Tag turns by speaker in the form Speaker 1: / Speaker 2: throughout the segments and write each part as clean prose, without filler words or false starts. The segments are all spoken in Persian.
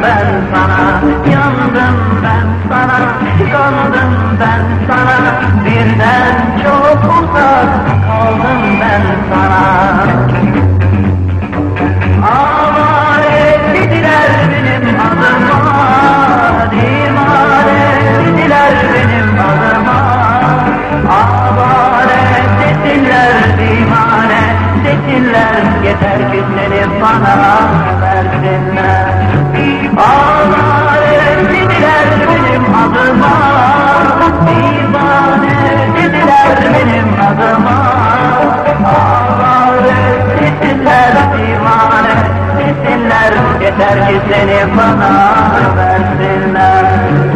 Speaker 1: ben sana, yandım ben sana, kandım ben sana, birden çok uzak kaldım ben sana. Avare dediler benim adıma, divane dediler benim adıma. Avare dediler divane dediler, yeter ki seni bana versinler. Avare dediler benim adıma, divane dediler benim adıma. Avare dediler divane dediler, yeter ki seni bana versinler.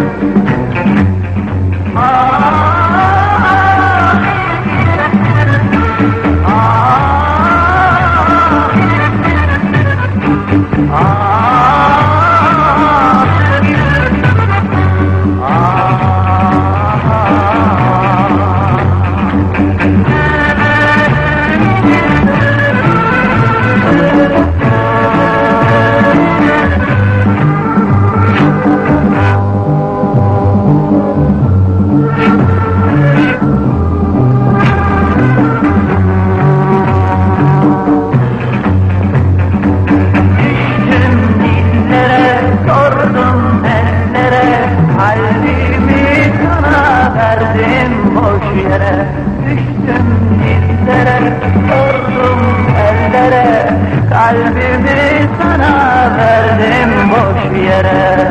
Speaker 1: Kalbimi sana verdim boş yere.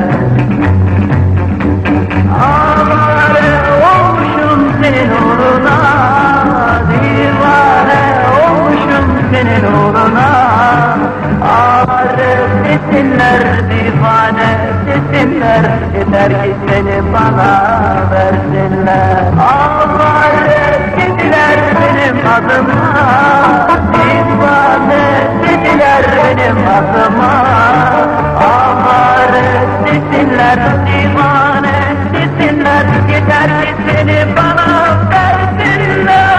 Speaker 1: Avare olmuşum senin uğruna, divane olmuşum senin uğruna. Avare desinler divane desinler, yeter ki seni bana versinler. Avare dediler benim adıma, divane dediler benim adıma. Avare desinler divane desinler, yeter ki seni bana versinler.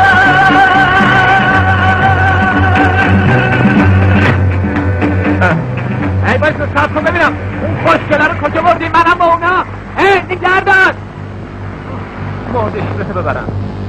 Speaker 2: ای باید ساعت کن ببینم خوشگله رو کجا بردیم منم با اونا. نگردن مرده شیرته ببرم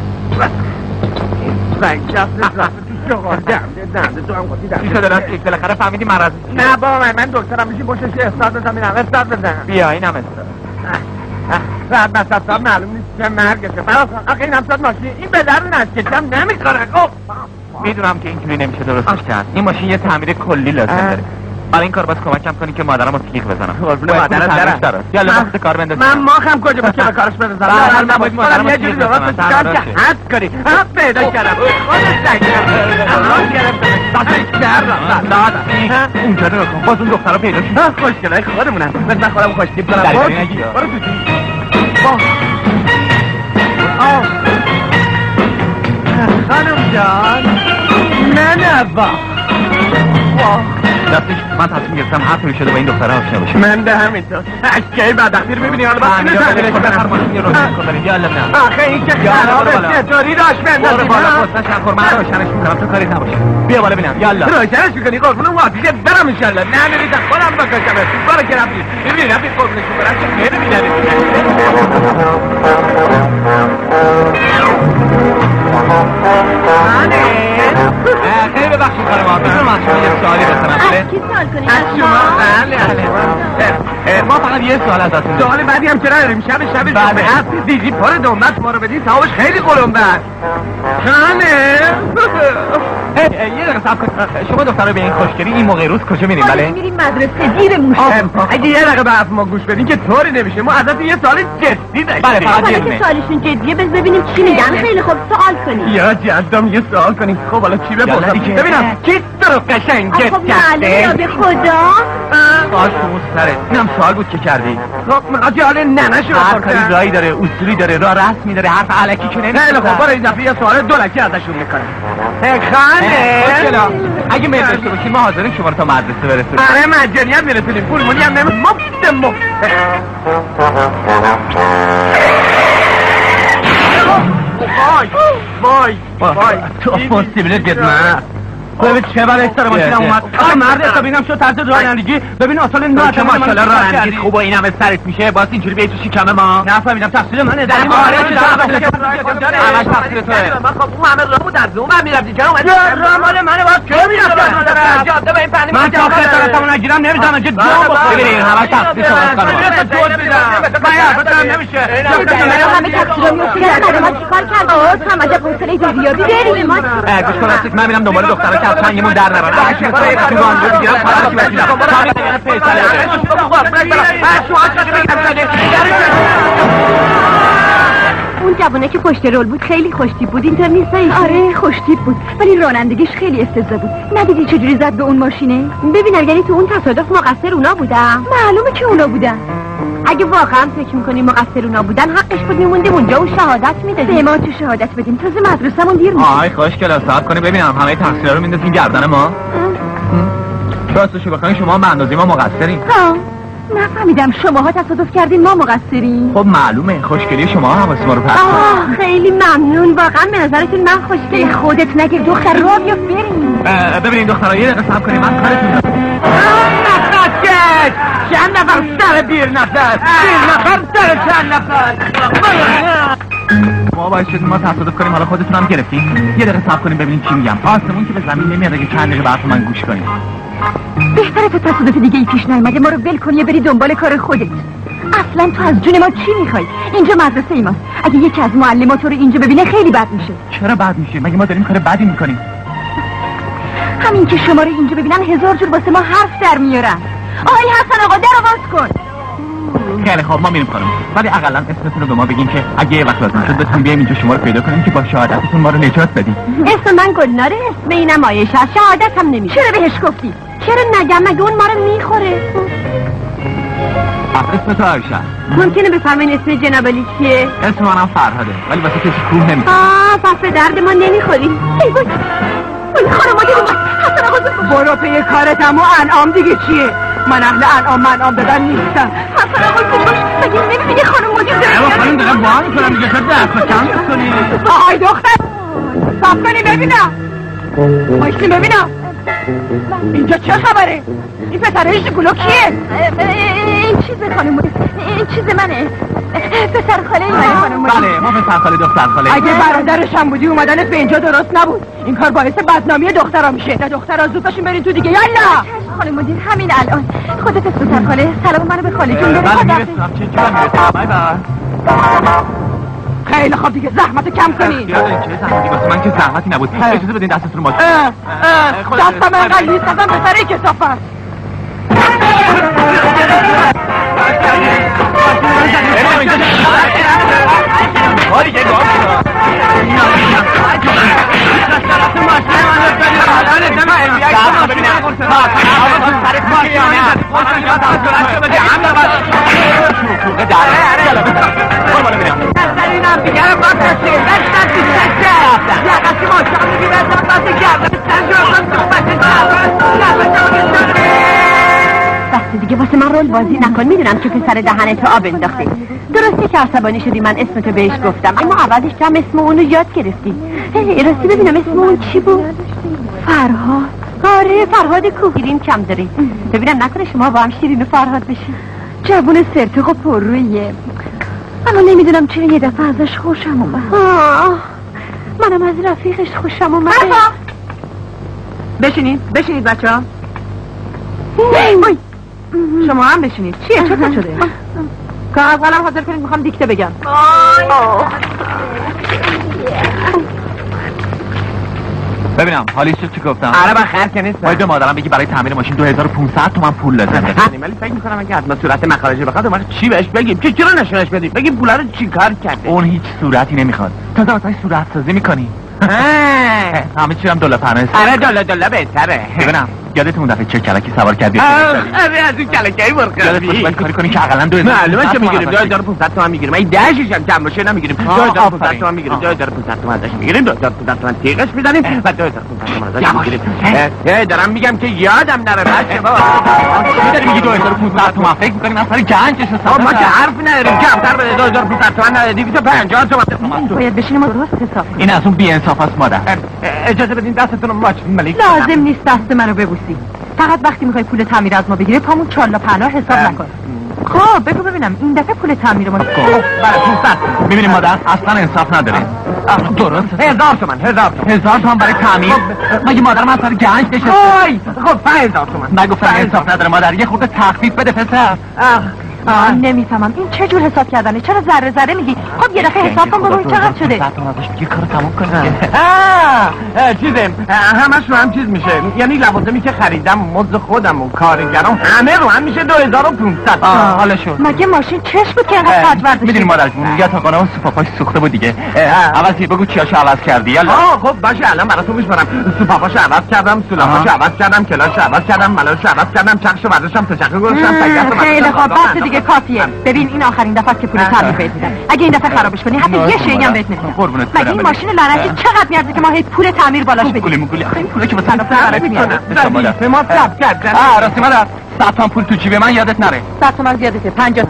Speaker 3: زنگ شفت زفت توش جاقار دنده تو هم قاطی دنده
Speaker 2: چی شده راست یک بالاخره فهمیدی مرض
Speaker 3: نه بابا من دکترم میشی باشش استاد بزن اینم استاد بزن
Speaker 2: بیا اینم استاد
Speaker 3: ساعت بسطاب معلوم نیست که مرگشه فراز کن آخه اینم ساعت ماشین این به درد نزدیکم نمیکنه.
Speaker 2: میدونم که اینجوری نمیشه درستش کرد. این ماشین یه تعمیر کلی لازم داره. برای این کار باید کمکم کنی که مادرم رو تیغ بزنم.
Speaker 3: قربون مادرت داره.
Speaker 2: یالا وقت کار بنداز.
Speaker 3: من ماخم کجا بود که به کارش بندازم.
Speaker 2: من نباید مادرم رو تیغ بزنم.
Speaker 3: که حد کنی. پیدا کردم. خودش نگیرم. الان گرفتم. دستش کردم.
Speaker 2: اونجا رو کن. باز اون دختر رو پیدا شد.
Speaker 3: خوشگلای خودمونم. بس من خودم خوشتیب کنم. برو تو خانم جان نه
Speaker 2: دستش من تصمیم گرفتم حرف میشده با این دختره آشنا بشه.
Speaker 3: من ده همینطور اشکای بدبختی رو ببینی حالا بس اینو تعمیرش
Speaker 2: هر ماشین یه روشن کنیم. یالا نه
Speaker 3: آخه این که خرابه چطوری راش بندازی؟
Speaker 2: برو بالا خواستن شنخور من روشنش میکنم تو کاری نباشه. بیا بالا ببینم. یالا
Speaker 3: روشنش میکنی قربون واسه برم انشالله. نه نمیدم خودم بکشم برو که رفتی ببینی رفتی قربونش برم چه خیلی میدنی
Speaker 2: خیلی ببخشید کار ما میتونم از شما یه سوالی بکنم؟
Speaker 4: از کی سوال کنی؟
Speaker 3: از شما؟ بله
Speaker 2: ما فقط یه سوال ازتون داریم.
Speaker 3: سوال بعدی هم چرا داریم؟ شب جمعه هست دیدی پر دنبت ما رو بدی ثوابش خیلی قلمبه است. خانه
Speaker 2: یه دقیقه صبر کن. شما دختر به این خوشگلی این موقع روز کجا میریم؟ بله
Speaker 4: میریم مدرسه دیر موشه.
Speaker 3: اگه یه دقیقه به حرف ما گوش بدین که طوری نمیشه. ما ازتون یه سوال جدی داشتیم.
Speaker 2: بله فقط یه
Speaker 4: دونه. که سوالشون جدیه ببینیم چی میگن. خیلی خوب سوال کنیم.
Speaker 3: یا جدام یه سوال کنیم. خب حالا چی بپرسم؟ ببینم کی تو قشنگت کرده؟
Speaker 4: خب به خدا
Speaker 2: خواهش تو سره اینم سوال بود که کردی.
Speaker 3: خب مقاطی حال ننشو
Speaker 2: هر کاری رایی داره اصولی داره راه رسمی داره حرف علکی که نمیشه.
Speaker 3: خیلی خب برای این دفعه یه سوال دولکی ازشون میکنم. خانه
Speaker 2: اگه میل داشته باشیم ما حاضرین شما رو تا مدرسه برسونیم.
Speaker 3: آره مجانی هم میرسونیم پولمونی هم نمیم مفت وای تو پاسیبیله بیاد من ببین چه بله سر ماشینم اومد. آقا مرد حسابینم شد طرز رانندگی. ببین اصلا نه
Speaker 2: که ماشاءالله رانندگی خوب و این همه سرت میشه باز اینجوری بیای تو شکم ما.
Speaker 3: نفهمیدم تقصیر منه.
Speaker 2: آره همش تقصیر توئه. من خب اون همه راهو در زوم من میرفتی چرا اومدی؟
Speaker 3: راه مال منه باز چه میرفتم؟
Speaker 2: جاده به این پنی
Speaker 3: من تا خطرتمو نگیرم نمیذارم که دو
Speaker 2: ببین همش تقصیر شماست خانم.
Speaker 3: من حرفتم نمیشه.
Speaker 4: همه تقصیرا میفته. ما چیکار کردیم؟ هم عجب حوصله دوریابی بریم ما.
Speaker 2: گوش کن راستش من میرم دنبال دخترا که از چنگمون در نبرن. تو راندو بگیرم خلاصی بشیدم. کامی دیگه پیسره.
Speaker 4: اون جوونه که پشت رول بود خیلی خوشتیپ بود. اینطور نیست؟ آره خوشتیپ بود ولی رانندگیش خیلی استفزا بود. ندیدی چجوری زد به اون ماشینه؟ ببینم یعنی تو اون تصادف مقصر اونا بودن؟ معلومه که اونا بودن. اگه واقعا فکر میکنی مقصر اونا بودن حقش بود میموندیم اونجا و شهادت میدادیم. به ما تو شهادت بدیم تازه مدرسه‌مون دیر میشه.
Speaker 2: آی خوشگلا صبر کنی ببینم همه تقصیرا رو میندازین گردن ما. راستشو بخواین شما به اندازه ما مقصرین.
Speaker 4: نفهمیدم شماها تصادف کردین ما مقصرین؟
Speaker 2: خب معلومه خوشگلی شما حواس ما رو پرت
Speaker 4: کنه. خیلی ممنون واقعا به نظرتون من خوشگلی. خودت نگیر دختر راه بیفت بریم.
Speaker 2: ببینین دخترا یه دقیقه صبر کنین من کارتون
Speaker 3: چند نفر سر بیر نفر سر چند نفر
Speaker 2: ما باید شدیم ما تصادف کنیم حالا خودتون هم گرفتین. یه دقیقه صبر کنیم ببینین چی میگم. آسمون که به زمین نمیاد اگه چند دقیقه برف من گوش کنیم.
Speaker 4: بهتره تا تصادف دیگه ای پیش نیامده ما رو ول کنی بری دنبال کار خودت. اصلا تو از جون ما چی میخوای؟ اینجا مدرسه ای ماست. اگه یکی از معلمات رو اینجا ببینه خیلی بد میشه.
Speaker 2: چرا بد میشه؟ مگه ما داریم کار بدی میکنیم؟
Speaker 4: همین که شما رو اینجا ببینن هزار جور واسه ما حرف در میارن. آقای حسن آقا درو باز کن.
Speaker 2: خیلی خب ما میریم خانم ولی حداقل اسمتون رو به ما بگین که اگه یه وقت لازم شد بتونیم بیایم اینجا شما رو پیدا کنیم که با شهادتتون ما رو نجات بدیم.
Speaker 4: اسم من گلناره. اسم اینم آیشه. شهادت هم نمیشه. چرا بهش گفتی؟ چرا نگم مگه اون ما رو میخوره؟
Speaker 2: اسم تو آیشه.
Speaker 4: ممکنه بفرمایین اسم جنابالی چیه؟
Speaker 2: اسم منم فرهاده ولی واسه کسی کوه نمیشه.
Speaker 4: پس به درد ما نمیخوری. ای وای خانم ما دیدیم حسن آقا
Speaker 3: برو پی کارتم و انعام دیگه چیه؟ من اهل انعام دادن نیستم.
Speaker 4: حسن آقا خوش مگه نمیبینی خانم مدیر داره؟
Speaker 2: اما خانم دارم با هم میکنم دیگه شد دست کم کنی.
Speaker 3: آهای دختر صاف کنی ببینم بایستیم ببینم اینجا چه خبره؟ این پسرش گلو کیه؟
Speaker 4: این چیزه خانم مدیر این چیز منه پسر خاله این منه خانم مدیر.
Speaker 2: بله ما پسر خاله دختر خاله.
Speaker 3: اگه برادرش هم بودی اومدنت به اینجا درست نبود. این کار باعث بدنامی دخترها میشه. نه دخترها زود باشین برین تو دیگه. یالا
Speaker 4: خانم مدیر همین الان خودت پسر خاله سلام منو به خاله جون بده.
Speaker 2: بله میرسم چه جا میرسم. بای بای.
Speaker 3: خیلی خوب دیگه زحمت کم کنین.
Speaker 2: چه زحمتی واسه من که زحمتی نبود. اجازه بدین دستتون رو باز.
Speaker 3: دستم انقدر نیست دستم پسره کثافت.
Speaker 4: وقتی دیگه واسه من رول بازی نکن. میدونم که پسر دهنت آب انداخته. درسته که عصبانی شدی من اسمتو بهش گفتم اما عوضش تو هم اسم اونو یاد گرفتی. راستی ببینم اسم اون چی بود؟ فرهاد. آره فرهاد کوهگیریم کم داری. ببینم نکنه شما با هم شیرین و فرهاد بشین. جوون سرتق و پررویه اما نمیدونم چرا یه دفعه ازش خوشم اومد. منم از رفیقش خوشم اومد.
Speaker 3: بشینید بچه ها. شما هم بشینید. چیه چه شده؟ کاغذ قلم حاضر کنید میخوام دیکته بگم.
Speaker 2: ببینم حالیش چی گفتم؟
Speaker 3: آره من خرج که نیستم.
Speaker 2: باید به مادرم بگی برای تعمیر ماشین 2500 تومان پول لازمه.
Speaker 3: ولی فکر میکنم اگه حتما صورت مخارجی بخواد ما چی بهش بگیم؟ چرا نشونش بدیم؟ بگیم پولا رو چیکار کرده؟
Speaker 2: اون هیچ صورتی نمیخواد. تازه واسه صورت سازی میکنی. همه چی هم دلار پرنس.
Speaker 3: آره دلار بهتره.
Speaker 2: ببینم یادتون دفعه چه کلکی سوار کردی؟
Speaker 3: آره از این کلکی مرغ.
Speaker 2: باید کاری کنی که حداقل 2000
Speaker 3: معلومه که میگیریم 2500 تومان میگیریم. این دهشش هم کم باشه نمیگیریم. 2500 تومان میگیریم. 2500 تومان ازش میگیریم. 2500 تومان تیغش میزنیم و 2500 تومان ازش میگیریم. دارم میگم که یادم نره بچه بابا.
Speaker 2: میداری میگی 2500 تومان فکر میکنی من سر گنجش حساب.
Speaker 3: ما که حرف نداریم. کمتر بده 2500 تومان 250 تومان.
Speaker 4: باید بشینیم و درست حساب کنیم.
Speaker 2: این از اون بی
Speaker 3: انصاف است مادر. اجازه بدین دستتون رو ملک
Speaker 4: لازم نیست دست منو ببوسی. فقط وقتی میخوای پول تعمیر از ما بگیری پامون چالا پلا حساب نکن. خب بگو ببینم این دفعه پول تعمیر ما
Speaker 3: برای 500. میبینیم مادر اصلا انصاف نداره. درست 1000 تومن 1000 تومن برای تعمیر. مگه مادر من سر گنج نشسته؟ خب 5000 تومن. نگفتم انصاف نداره مادر، یه خورده تخفیف بده پسر.
Speaker 4: نمیفهمم این چه جور حساب کردنه؟ چرا ذره ذره میگی؟ خب یه دفعه حساب کن ببین چقدر شده.
Speaker 3: یه کارو تموم کن. چیزه همش رو هم چیز میشه، یعنی لوازمی که خریدم مزد خودم و کارگرام همه رو هم میشه 2500. حالا شد.
Speaker 4: مگه ماشین چش بود که اینقدر خرج
Speaker 3: میدونی مادر جون یا تا قناه سوپاپاش سوخته بود دیگه. عوضی بگو چیاشو عوض کردی یالا. خب باشه الان براتون میشمارم. سوپاپاشو عوض کردم، سولافاشو عوض کردم، کلاشو عوض کردم، ملاشو عوض کردم، چرخشو برداشتم، تشکر گذاشتم، تگرتو
Speaker 4: خیلی خوب بس دیگه کافیه. ببین این آخرین دفعه که پول تعمیر بهت میدم. اگه این دفعه خرابش کنی حتی یه شیء هم بهت نمیدم. مگه این ماشین لعنتی چقدر میارزه که ما هی پول تعمیر بالاش بدیم؟
Speaker 3: گولی این پولی که واسه برات میاد. به ما ثبت کرد. راستی مادر 100 تومن پول تو جیب من یادت نره.
Speaker 4: 100 تومن زیادته 50.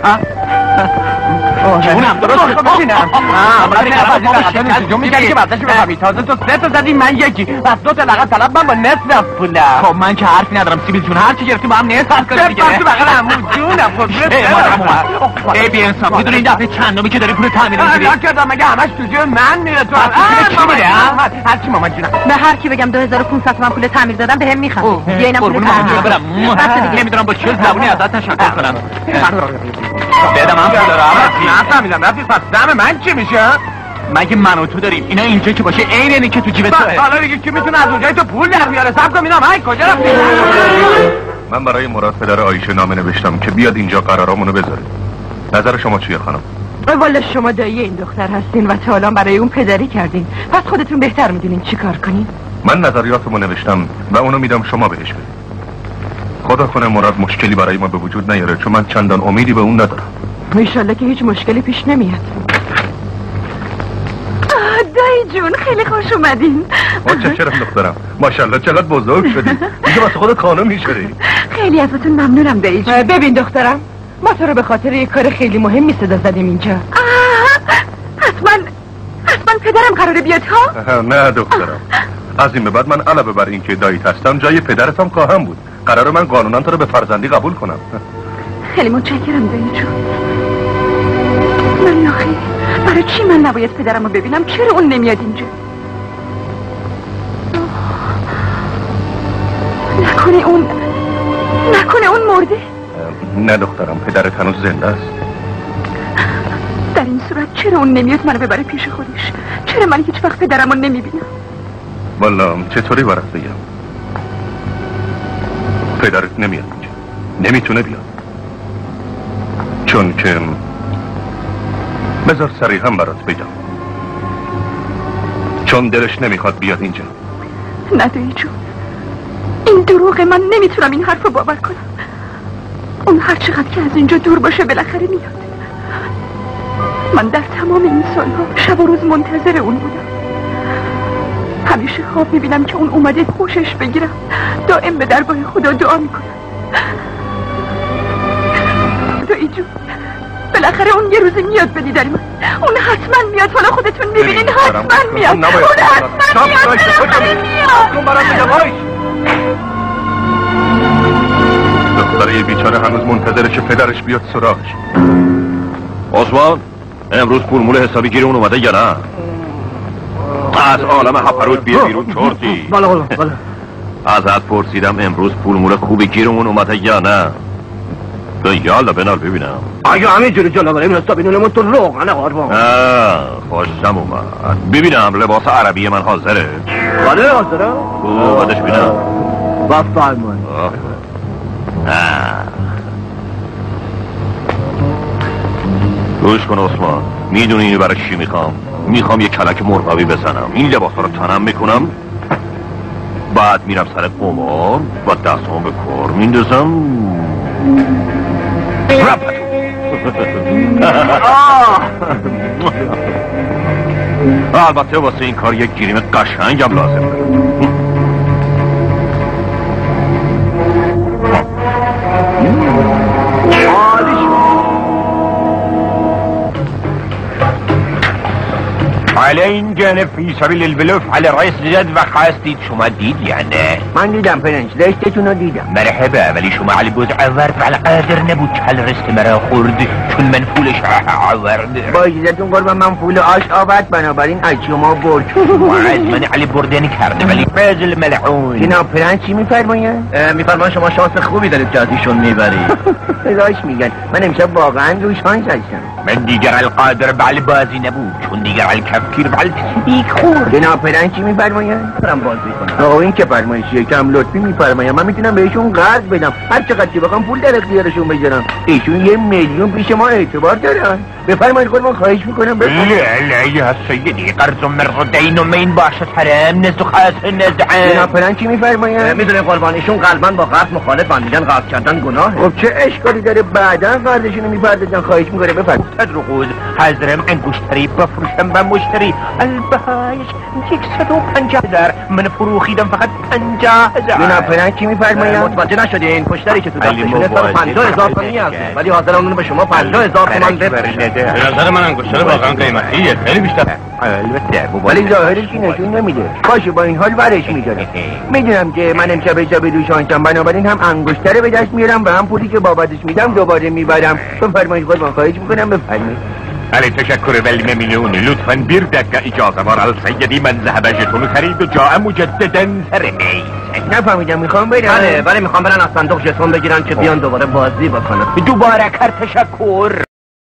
Speaker 3: جونم درست بشینم. جو میگه که واسه بفهمی تازه تو 3 تا زدی من یکی. پس 2 تا لغت طلب من با نصف پول. خب من که حرفی ندارم سیبیل جون، هر چی گرفتی با هم نصف کنیم دیگه. تو بغل عمو جونم. خب ای بی انصاف میدونی این دفعه چندمی که داری پول تعمیر میگیری؟ یا کردم مگه همش تو جیب من میره تو. چی میده؟ هر چی مامان جونم.
Speaker 4: به هر کی بگم 2500 تومن پول تعمیر دادم بهم میخوام. یه اینم پول تعمیر
Speaker 3: برم. نمیدونم با چه زبونی ازت تشکر کنم. بدم هم نفهمیدم رفیق پس دم من چی میشه؟ مگه من و تو داریم اینا اینجا که باشه عین اینی که تو جیب توه. حالا دیگه کی میتونه از اونجای تو پول در بیاره؟ صبر کن ببینم من کجا رفتی؟
Speaker 5: من برای مراد پدر آیشه نامه نوشتم که بیاد اینجا قرارامونو بذاره. نظر شما چیه خانم؟
Speaker 4: والا شما دایی این دختر هستین و تا الان برای اون پدری کردین، پس خودتون بهتر میدونین چی کار کنین.
Speaker 5: من نظریاتمو نوشتم و اونو میدم شما بهش بدید. خدا کنه مراد مشکلی برای ما به وجود نیاره، چون من چندان امیدی به اون ندارم.
Speaker 4: انشالله که هیچ مشکلی پیش نمیاد. دایی جون خیلی خوش اومدین.
Speaker 5: متشکرم دخترم، ماشاءالله چقدر بزرگ شدی. دیگه واسه خودت خانم میشدی.
Speaker 4: خیلی ازتون ممنونم دایی جون. ببین دخترم ما تو رو به خاطر یک کار خیلی مهمی صدا زدیم اینجا. حتما پدرم قراره بیاد ها؟
Speaker 5: نه دخترم، از این به بعد من علاوه بر این که داییت هستم جای پدرتم خواهم بود. قراره من قانونا تو رو به فرزندی قبول کنم.
Speaker 4: خیلی متشکرم دایی جون. من آخی برای چی من نباید پدرم رو ببینم؟ چرا اون نمیاد اینجا؟ نکنه اون مرده؟
Speaker 5: نه دخترم، پدرت هنوز زنده است.
Speaker 4: در این صورت چرا اون نمیاد منو ببره پیش خودش؟ چرا من هیچ وقت پدرم رو نمیبینم؟
Speaker 5: والا چطوری برات بگم؟ پدرت نمیاد اینجا، نمیتونه بیاد، چون که بذار صریحا برات بگم، چون دلش نمیخواد بیاد اینجا.
Speaker 4: نه دایی جون، این دروغه، من نمیتونم این حرف رو باور کنم. اون هر چقدر که از اینجا دور باشه بالاخره میاد. من در تمام این سالها شب و روز منتظر اون بودم. همیشه خواب میبینم که اون اومده خوشش بگیرم. دائم به درگاه خدا دعا میکنم. دایی جون بالاخره اون یه روزی میاد به دیدن من. اون حتما میاد، حالا خودتون میبینین حتما میاد. اون حتما میاد.
Speaker 5: دختره بیچاره هنوز منتظرش پدرش بیاد سراغش.
Speaker 6: عثمان امروز پول مول حسابی گیر اون اومده یا نه؟ از عالم هپروت بیا بیرون چورتی.
Speaker 2: بله
Speaker 6: ازت پرسیدم امروز پول مول خوبی گیرمون اومده یا نه؟ تو یالا بنال ببینم.
Speaker 2: اگه همینجوری جلو بریم حسابی نونمون تو روغنه قربان.
Speaker 6: خوشم اومد. ببینم لباس عربی من حاضره؟
Speaker 2: بله حاضره.
Speaker 6: بعدش بینم
Speaker 2: بفرمایید.
Speaker 6: گوش کن عثمان، میدونی اینو برای چی میخوام یه کلک مرغابی بزنم. این لباسا رو تنم میکنم، بعد میرم سر قمار و دستام به کار میندازم. البته واسه این کار یک گریم قشنگم لازم داره. این جانب فی سبیل البلوف علی رئیس زد و خواستید شما دید یا نه؟
Speaker 3: من دیدم پرنس، رشتتون رو دیدم.
Speaker 6: مرحبا، ولی شما علی بود عورد و علی قادر نبود کل رست مرا خورد چون من فولش عورد.
Speaker 3: با اجازتون قربان من فول آش آورد، بنابراین از شما برد.
Speaker 6: از من علی بردنی کرده ولی فضل ملعون.
Speaker 3: جناب پرنس چی میفرماین؟
Speaker 2: میفرمان شما شانس خوبی دارید که ازشون میبرید.
Speaker 3: راست میگن، من امشب واقعا روی شانس هستم.
Speaker 6: من دیگر القادر بعل بازی نبود چون دیگر الکفکیر بعل تصدیق خورد.
Speaker 3: جناب پرنس چی میفرماین؟
Speaker 2: برم بازی کنم.
Speaker 3: آقا این که فرمایشیه، کم لطفی میفرماین. من میتونم بهشون قرض بدم، هر چقدر که بخوام پول در اختیارشون بذارم. ایشون 1 میلیون پیش ما اعتبار دارن. بفرمایید قربان، خواهش میکنم
Speaker 6: بفرمایید. لا یا سیدی قرض مرتين ومين باشد حرام نزد خاص نزعم.
Speaker 3: جناب پرنس چی میفرماین؟
Speaker 2: میدونی قربانیشون قلبا با قرض مخالفن، میگن قرض کردن گناهه.
Speaker 3: خب چه اشکالی داره بعدا قرضشون رو میپردازن؟ خواهش میکنه بفرمایید.
Speaker 6: تدرقود حاضرم انگشتری بفروشم با مشتری. البهایش 150,000 من فروخیدم فقط 50,000.
Speaker 3: جناب پرنس چی میفرماین؟
Speaker 2: متوجه نشدین پشتری که تو دستشونه 50,000 تومانی هست، ولی حاضرم اونو به شما 50,000 تومان بفروشم.
Speaker 6: به نظر من انگشتر واقعا قیمتیه، خیلی بیشتر.
Speaker 3: البته ولی ظاهرش که نشون نمیده. باشه با این حال برش میدارم. میدونم که من امشب روی شانسم، بنابراین هم انگشتر به دست میارم و هم پولی که بابتش میدم دوباره میبرم. بفرمایید قربان، خواهش میکنم بفرمایید.
Speaker 6: علی تشکر ولی ممنون. لطفاً بیر دقیقه اجازه وار السیدی من ذهب ژتون خرید و جاء مجددا سرمی.
Speaker 3: نفهمیدم میخوام برم.
Speaker 2: بله میخوام برن از صندوق ژتون بگیرن که بیان دوباره بازی بکنن.
Speaker 6: دوباره کر تشکر.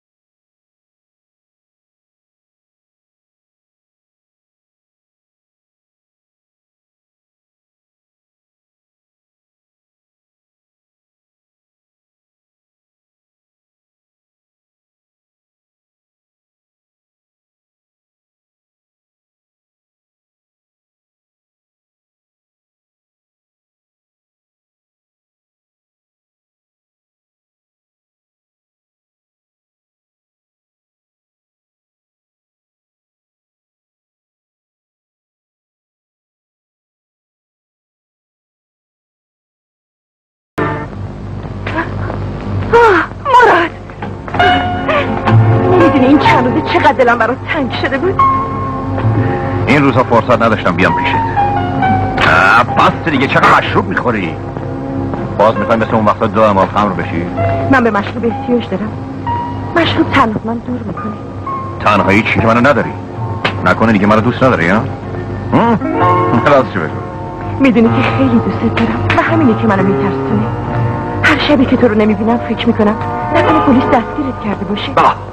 Speaker 4: مراد، نمیدونی این چند روزه چقدر دلم برات تنگ شده بود.
Speaker 6: این روزها فرصت نداشتم بیام پیشت. بس دیگه چقدر مشروب میخوری؟ باز میخوای مثل اون وقتا دائما خمر بشی؟
Speaker 4: من به مشروب احتیاج دارم. مشروب تنها من دور میکنه.
Speaker 6: تنهایی چی که منو نداری؟ نکنه دیگه منو دوست نداری ها؟ خلاص چی بگو؟
Speaker 4: میدونی که خیلی دوست دارم و همینه که منو میترسونه. هر شبی که تو رو نمیبینم فکر میکنم نکنه پلیس دستگیرت کرده باشه.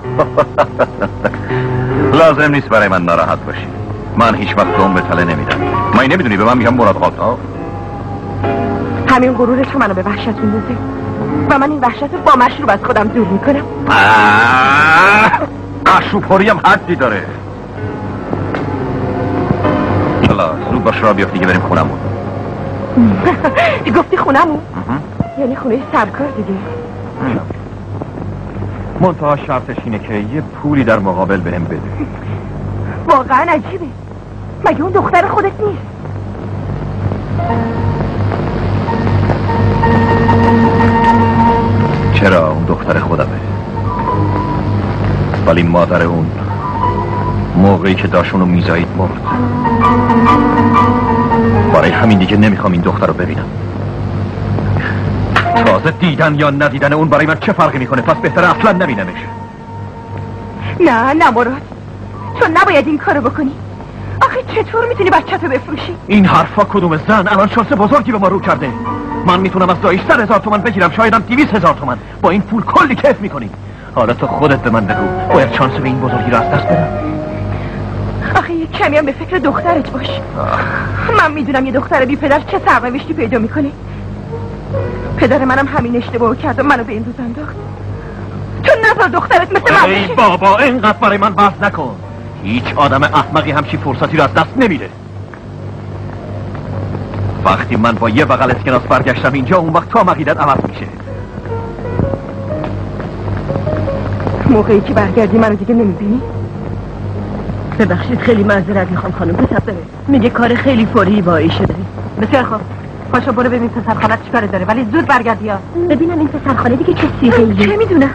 Speaker 6: لازم نیست برای من ناراحت باشی. من هیچ وقت دوم به تله نمیدم. من نمیدونی به من میگم مراد قاطع.
Speaker 4: همین غرور تو منو به وحشت میندازه و من این وحشت رو با مشروب از خودم دور میکنم.
Speaker 6: مشروب خوری هم حدی داره. چلا زود باش را بیافت دیگه بریم خونمون.
Speaker 4: گفتی خونمون؟ یعنی خونه سرکار دیگه.
Speaker 6: منتها شرطش اینه که یه پولی در مقابل بهم بده.
Speaker 4: واقعا عجیبه. مگه اون دختر خودت نیست؟
Speaker 6: چرا اون دختر خودمه، ولی مادر اون موقعی که داشونو میزایید مرد. برای همین دیگه نمیخوام این دختر رو ببینم. تازه دیدن یا ندیدن اون برای من چه فرقی میکنه؟ پس بهتره اصلا نبینمش.
Speaker 4: نه مراد، تو نباید این کارو بکنی. آخه چطور میتونی بچه‌تو بفروشی؟
Speaker 6: این حرفا کدوم زن؟ الان شانس بزرگی به ما رو کرده. من میتونم از دایش 100,000 تومان بگیرم، شایدم 200,000 تومان. با این پول کلی کیف میکنی. حالا تو خودت به من بگو باید شانس به این بزرگی رو از دست بدم؟
Speaker 4: آخه یک کمی هم به فکر دخترت باش. من میدونم یه دختر بی پدر چه سرنوشتی پیدا میکنه. پدر منم همین اشتباهو کرد و منو به این روز انداخت. تو نذار دخترت مثل من بشه.
Speaker 6: ای بابا اینقدر برای من بحث نکن. هیچ آدم احمقی همچی فرصتی رو از دست نمیده. وقتی من با یه بغل اسکناس برگشتم اینجا، اون وقت تو هم عقیدت عوض میشه.
Speaker 4: موقعی که برگردی منو دیگه نمیبینی؟ ببخشید خیلی معذرت میخوام خانم. پسر بره، میگه کار خیلی فوری با ایشه داری. بسیار خوب، پاشو برو ببین پسرخالت چیکار داره، ولی زود برگردی ها. ببینم این پسرخاله دیگه چه سیغه‌ایه. چه میدونم.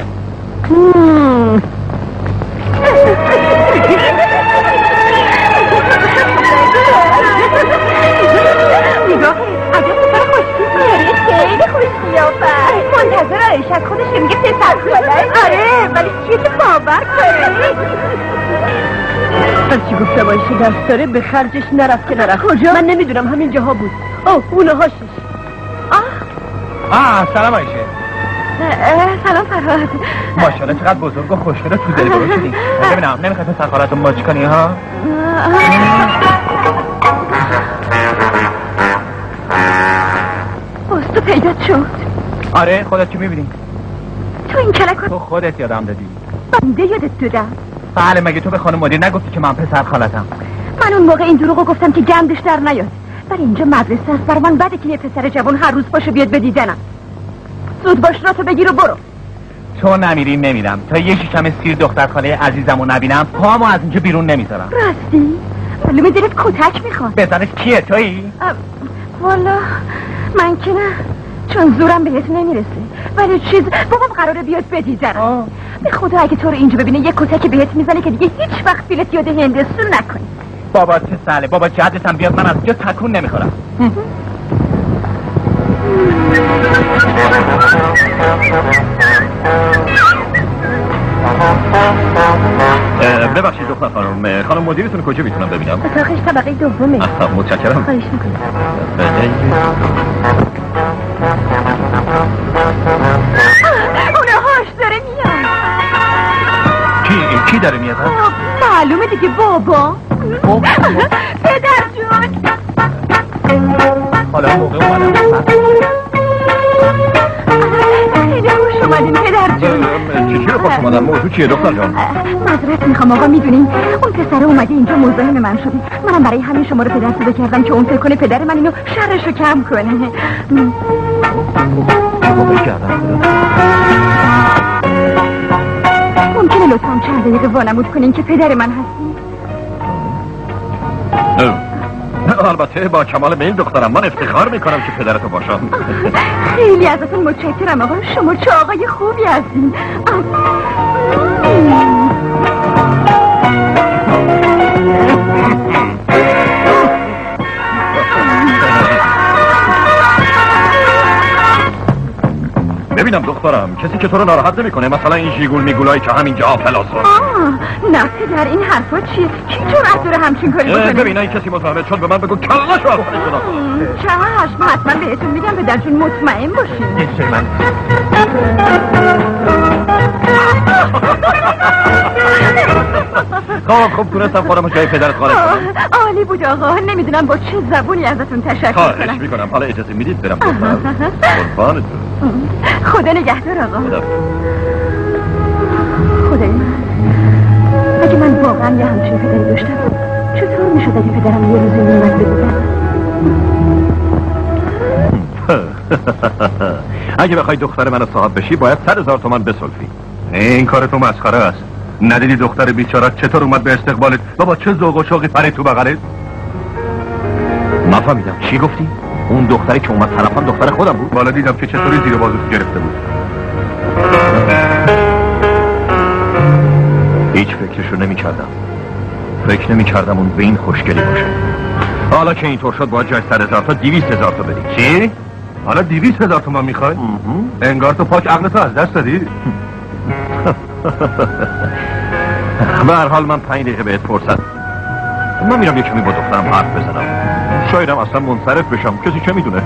Speaker 4: خیلی خوش قیافه. منتظر عایشت خودش میگه پسر خاله. آره ولی چیه که باور کنی؟ هرچی گفته باشی دست داره به خرجش نرفت که نرفت. کجا؟ من نمیدونم همین جاها بود. اونه هاشش.
Speaker 2: سلام عایشه.
Speaker 4: سلام فرهاد.
Speaker 2: ماشاءالله چقدر بزرگ و خوشگل و تو دل برو شدی. ببینم نمیخوای پسر خالتو ماچ کنی ها؟
Speaker 4: باز تو پیدات شد.
Speaker 2: آره خودت چی میبینی؟
Speaker 4: تو این کلک
Speaker 2: تو خودت یادم دادی.
Speaker 4: بنده یادت دادم.
Speaker 2: بله مگه تو به خانم مدیر نگفتی که من پسر خالتم؟
Speaker 4: من اون موقع این دروغو گفتم که گندش در نیاد. ولی اینجا مدرسه است، برای من بده که یه پسر جوان هر روز باشه بیاد به دیدنم. زود باش راتو بگیر و برو.
Speaker 2: تو نمیری نمیرم تا یه شیشم سیر دختر خاله عزیزمو نبینم پامو از اینجا بیرون نمیذارم.
Speaker 4: راستی؟ معلومه دلت کتک میخواد.
Speaker 2: بزنش کیه تویی؟
Speaker 4: والا من که نه، چون زورم بهت نمیرسه. ولی چیز بابام قراره بیاد به دیدنم. به خدا اگه تو رو اینجا ببینه یه کتک بهت میزنه که دیگه هیچ وقت بیلت یاد هندستون نکنی.
Speaker 2: بابا چه ساله بابا جدتم بیاد من از اینجا تکون نمیخورم.
Speaker 6: ببخشید دختر خانم مدیرتون کجا میتونم ببینم؟
Speaker 4: اتاقش طبقه دومه.
Speaker 6: متشکرم.
Speaker 4: خواهش میکنم. اونهاش داره میاد.
Speaker 6: کی داره میاد؟
Speaker 4: معلومه دیگه بابا. پدر جون.
Speaker 2: حالا موقع اومدم.
Speaker 4: خیلی خوش اومدین پدر جون.
Speaker 6: چی رو خوش اومدم؟ موضوع چیه دختر جان؟
Speaker 4: معذرت میخوام آقا، میدونین اون پسره اومده اینجا مزاحم من شده. منم برای همین شما رو پدر صدا کردم که اون فکر کنه پدر من اینو شرشو کم کنه. ممکنه لطفاً چند دقیقه وانمود کنین که پدر من هستین؟
Speaker 6: البته با کمال میل دخترم، من افتخار میکنم که پدرتو باشم.
Speaker 4: خیلی ازتون متشکرم آقا، شما چه آقای خوبی هستین.
Speaker 6: ببینم دخترم کسی که تو رو ناراحت نمیکنه، مثلا این ژیگول میگولایی که همینجا پلاسون.
Speaker 4: نه پدر این حرفا چیه؟ کی جرأت داره همچین کاری بکنه؟
Speaker 6: ببین این کسی مزاحمه چون به من بگو کلاشو از خودش جدا کن.
Speaker 4: چشم حتما بهتون میگم پدر جون، مطمئن باشین.
Speaker 2: من
Speaker 6: خب تونستم خودمو جای پدرت خارج کنم.
Speaker 4: عالی بود آقا، نمیدونم با چه زبونی ازتون تشکر کنم.
Speaker 6: خواهش میکنم. حالا اجازه میدید برم دختر؟ قربانتون.
Speaker 4: خدا نگهدار آقا. خدای من، اگه من واقعا یه همچین پدری داشتم چطور میشد اگه پدرم یه روزی میومد ببینم؟
Speaker 6: اگه بخوای دختر منو صاحب بشی باید 100,000 تومان بسلفی.
Speaker 5: این کار تو مسخره است. ندیدی دختر بیچاره چطور اومد به استقبالت؟ بابا چه ذوق و شوقی پرید تو بغلت؟
Speaker 6: نفهمیدم چی گفتی؟ اون دختری که اومد طرفم دختر خودم بود؟
Speaker 5: بالا دیدم که چطوری زیر بازوش گرفته بود.
Speaker 6: هیچ فکرشو نمی‌کردم. فکر نمی‌کردم اون به این خوشگلی باشه. حالا که اینطور شد باید جای 100,000 تا 200,000 تا بدی.
Speaker 5: چی؟ حالا 200,000 تومان میخوای؟ انگار تو پاک عقلتو از دست دادی.
Speaker 6: به هر حال من 5 دقیقه بهت فرصت. من میرم یه کمی با دخترم حرف بزنم. شایدم اصلا منصرف بشم، کسی چه میدونه.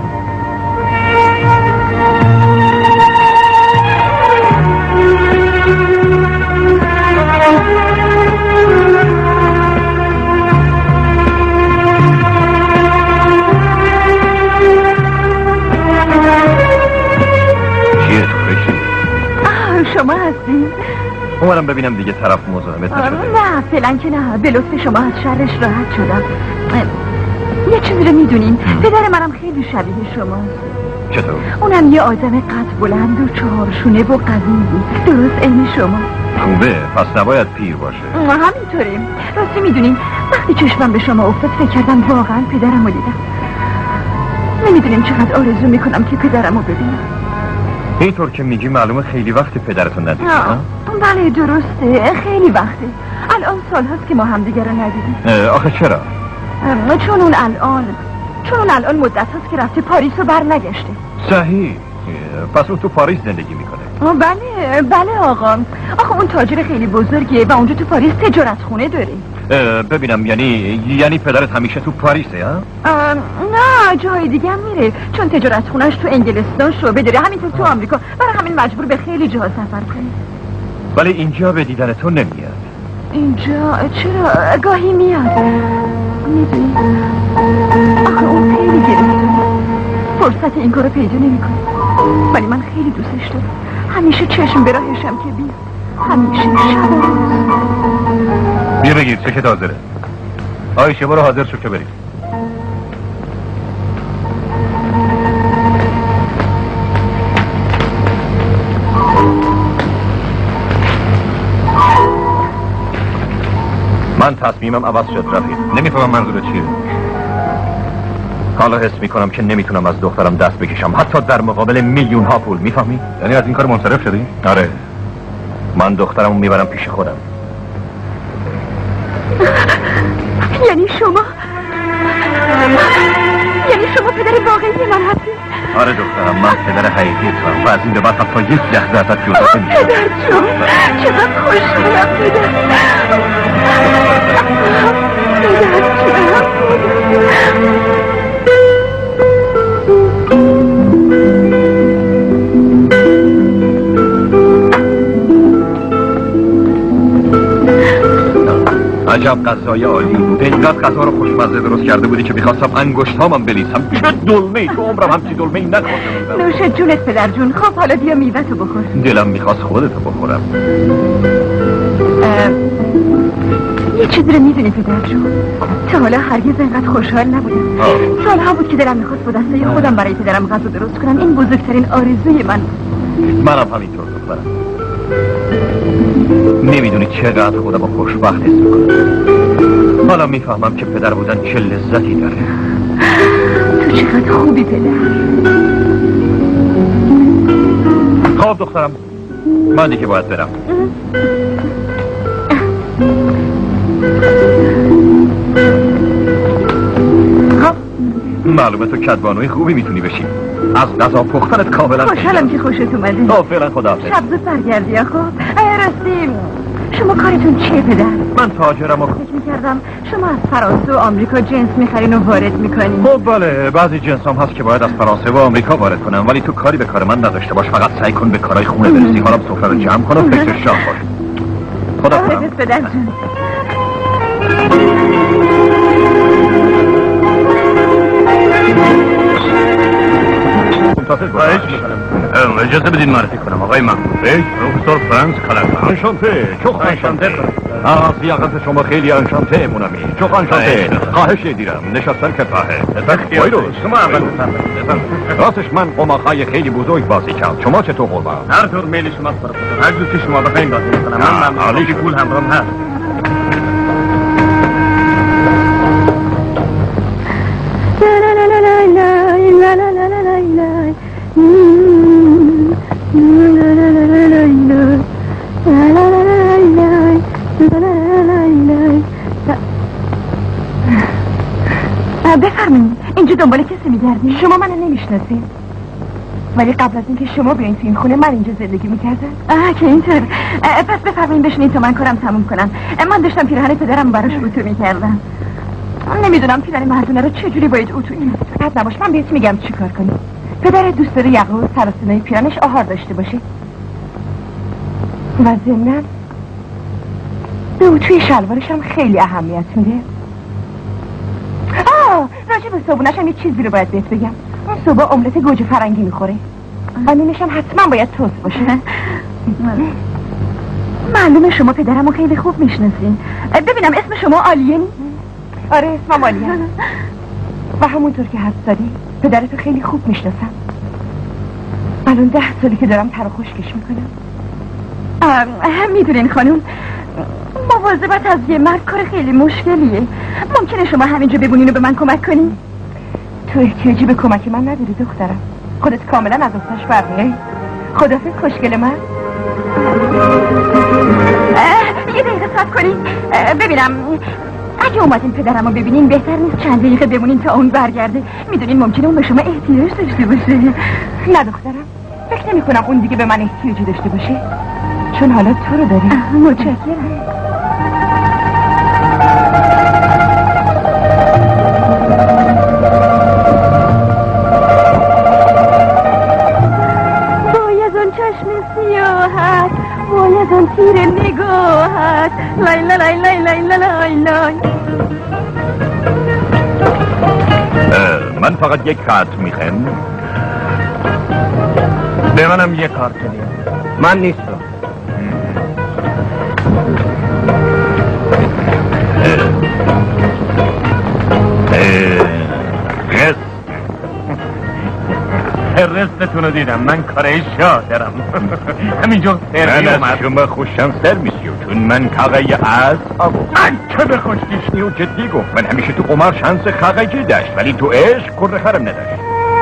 Speaker 4: شما هستین؟
Speaker 6: اومدم ببینم دیگه طرف مزاحمت نشده.
Speaker 4: نه فعلا که نه، به لطف شما از شرش راحت شدم. یه چیزی رو میدونین، پدر منم خیلی شبیه شماست.
Speaker 6: چطور؟
Speaker 4: اونم یه آدم قد بلند و چهارشونه و قوی بود، درست عین شما.
Speaker 6: خوبه، پس نباید پیر باشه.
Speaker 4: همینطوره. راستی میدونین وقتی چشمم به شما افتاد فکر کردم واقعا پدرمو دیدم. نمیدونین چقدر آرزو میکنم که پدرمو ببینم.
Speaker 6: اینطور که میگی معلومه خیلی وقت پدرتون ندیدی.
Speaker 4: بله درسته، خیلی وقته. الان سال هست که ما همدیگه رو ندیدیم.
Speaker 6: آخه چرا؟
Speaker 4: چون اون الان مدت هست که رفته پاریس و بر نگشته.
Speaker 6: صحیح. پس اون تو پاریس زندگی میکنه؟
Speaker 4: بله آقا. آخه اون تاجر خیلی بزرگیه و اونجا تو پاریس تجارت خونه داره.
Speaker 6: ببینم یعنی پدرت همیشه تو پاریسه ها؟
Speaker 4: نه جای دیگه هم میره، چون تجارت خونهش تو انگلستان شعبه داره، همینطور تو آمریکا، برای همین مجبور به خیلی جاها سفر کنه.
Speaker 6: ولی اینجا به دیدن تو نمیاد.
Speaker 4: اینجا چرا؟ گاهی میاد. میدونی آخه اون خیلی گرفتاره، فرصت این کارو پیدا نمیکنه، ولی من خیلی دوستش دارم. همیشه چشم به راهشم که بیاد، همیشه شب و روز.
Speaker 6: بیا بگیر چکت حاضره. آیشه برو حاضر شو که بریم. من تصمیمم عوض شد رفیق. نمیفهمم منظورت چیه. حالا حس میکنم که نمیتونم از دخترم دست بکشم، حتی در مقابل میلیون ها پول. میفهمی؟
Speaker 5: یعنی از این کار منصرف شدی؟
Speaker 6: آره، من دخترمو میبرم پیش خودم.
Speaker 4: یعنی شما پدر واقعی من هستی؟
Speaker 6: آره دخترم، من پدر حقیقی توام و از این به بعد حتی یک لحظه ازت جدا نمیشم.
Speaker 4: پدر جون چقدر خوشحالم پدر.
Speaker 6: عجب غذای عالی بود. اینقدر غذا رو خوشمزه درست کرده بودی که میخواستم انگشتامم بلیسم. چه دلمه‌ای، تو عمرم همچی دلمه‌ای نخوردم.
Speaker 4: نوش جونت پدر جون. خب حالا بیا میوه تو بخور.
Speaker 6: دلم میخواست خودتو بخورم.
Speaker 4: یه چیزی رو میدونی پدر جون، تا حالا هرگز اینقدر خوشحال نبودم. سالها بود که دلم میخواست با دسته خودم برای پدرم غذا درست کنم. این بزرگترین آرزوی من.
Speaker 6: منم همینطور دخترم. نمیدونی چقدر خودم با خوشبخت حس میکنم. حالا میفهمم که پدر بودن چه لذتی داره.
Speaker 4: تو چقدر خوبی پدر.
Speaker 6: خب دخترم، من دیگه باید برم. خب معلومه تو کدبانوی خوبی میتونی بشی. از غذا پختنت کاملا
Speaker 4: خوشحالم که خوشت اومده.
Speaker 6: فعلا خداحافظ.
Speaker 4: شب زود برگردی. خب راستی شما کارتون چیه پدر؟
Speaker 6: من تاجرم و
Speaker 4: فکر میکردم شما از فرانسه و آمریکا جنس میخرین و وارد میکنین.
Speaker 6: خب بله، بعضی جنس هم هست که باید از فرانسه و آمریکا وارد کنم، ولی تو کاری به کار من نداشته باش. فقط سعی کن به کارهای خونه برسی. حالا سفره رو جمع کن و فکر شام باش. خدا
Speaker 4: حافظ پدر جون.
Speaker 6: اجازه بدین معرفی کنم آقای محمود بیگ، پروفسور فرانس کلکا. انشانته، چوخ انشانته. لیاقت شما خیلی انشانته مونمی. چوخ انشانته. خواهش دیرم نشستن که راهه. وایروز شما اول راستش من قماقای خیلی بزرگ بازی کرد. شما چطور قربان؟
Speaker 3: هر طور میل شما پروفسور، هر جور که شما بخواید بازی میکنم. من عالی پول همراهم هست.
Speaker 4: بفرمایید، اینجا دنبال کسی میگردی؟ شما منو نمیشناسین، ولی قبل از اینکه شما بیاین تو این خونه من اینجا زندگی میکردم. که اینطور. پس بفرمایید بشینید تا من کارم تموم کنم. من داشتم پیراهن پدرم براش اتو میکردم. نمیدونم پیراهن مردونه رو چجوری باید اتو کنم. فقط نباش، من بهت میگم چی کار کنی. پدر دوست داره یقه سر و سینه پیراهنش آهار داشته باشه و ضمناً به اتوی شلوارش هم خیلی اهمیت میده. راجع به صبحونش هم یه چیزی رو باید بهت بگم. اون صبح املت گوجه فرنگی میخوره و نونش هم حتما باید توست باشه. معلومه شما پدرمو خیلی خوب میشناسین. ببینم اسم شما آلیه نی؟ آره اسمم آلیه و همونطور که حد زدی پدرتو خیلی خوب میشناسم. الان 10 سالی که دارم تر و خشکش میکنم. میدونین خانوم، مواظبت از یه مرد کار خیلی مشکلیه. ممکنه شما همینجا ببونین و به من کمک کنین؟ تو احتیاجی به کمک من نداری دخترم. خودت کاملا از افتش برمیایی. خدافظ خوشگل من. یه دقیقه صبر کنین ببینم. اگه اومدین پدرمو ببینین بهتر نیست چند دقیقه بمونین تا اون برگرده. میدونین ممکنه اون به شما احتیاج داشته باشه. نه دخترم، فکر نمی کنم اون دیگه به من احتیاجی داشته باشه، چون حالا تو رو داری. متشکرم. وای از اون تیر نگاهت، لای لای لای لای لای لای لای.
Speaker 6: من فقط یک کارت میخوام.
Speaker 3: به منم یک کارت بدیم. من نیستم. رستتون رو دیدم، من کاره شادرم. همینجور
Speaker 6: من از شما خوشم سر میسیو، چون من کاغی از من که به خوشتیش نیو جدی گفت. من همیشه تو قمار شانس کاغی داشت، ولی تو عشق کره خرم نداشت.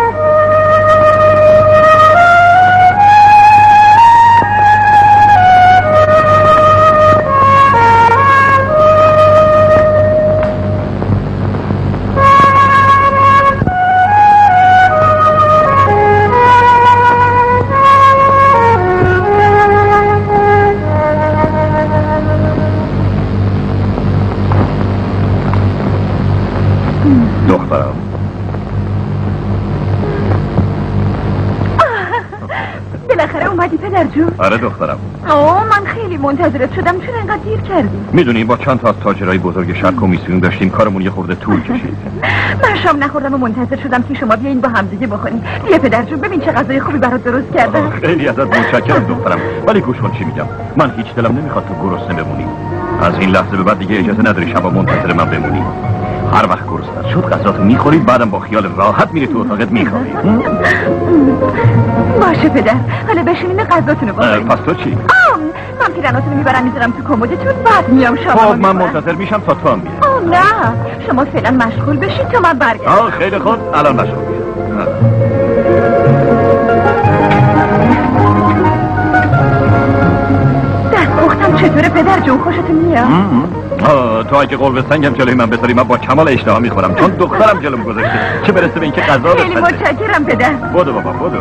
Speaker 6: آره دخترم.
Speaker 4: من خیلی منتظرت شدم، چون انقدر دیر کردی؟
Speaker 6: میدونی با چند تا از تاجرای بزرگ شهر کمیسیون داشتیم، کارمون یه خورده طول کشید.
Speaker 4: من شام نخوردم و منتظر شدم که شما بیاین با هم دیگه بخورین. بیا پدر جون، ببین چه غذای خوبی برات درست کردم.
Speaker 6: خیلی ازت متشکرم دخترم، ولی گوش کن چی میگم. من هیچ دلم نمیخواد تو گرسنه بمونی. از این لحظه به بعد دیگه اجازه نداری شبا منتظر من بمونی. هر وقت گرسنه‌ت شد غذاتو میخوری، بعدم با خیال راحت میری تو اتاقت میخوابی.
Speaker 4: باشه پدر، حالا بشینین غذاتونو بخورین.
Speaker 6: پس تو چی؟
Speaker 4: من پیرناتونو میبرم میذارم تو کمدتون، بعد میام شام.
Speaker 6: خب من منتظر میشم تا تو هم بیای.
Speaker 4: نه، شما فعلا مشغول بشین تا من برگردم.
Speaker 6: خیلی خوب، الان مشغول میشم.
Speaker 4: دستپختم چطوره پدر جون، خوشتون میاد؟
Speaker 6: تو اگه قلب سنگم جلوی من بذاری من با کمال اشتها میخورم، چون دخترم جلوم گذاشته، چه برسه به اینکه غذا بپزه.
Speaker 4: خیلی متشکرم پدر.
Speaker 6: بودو بابا بودو.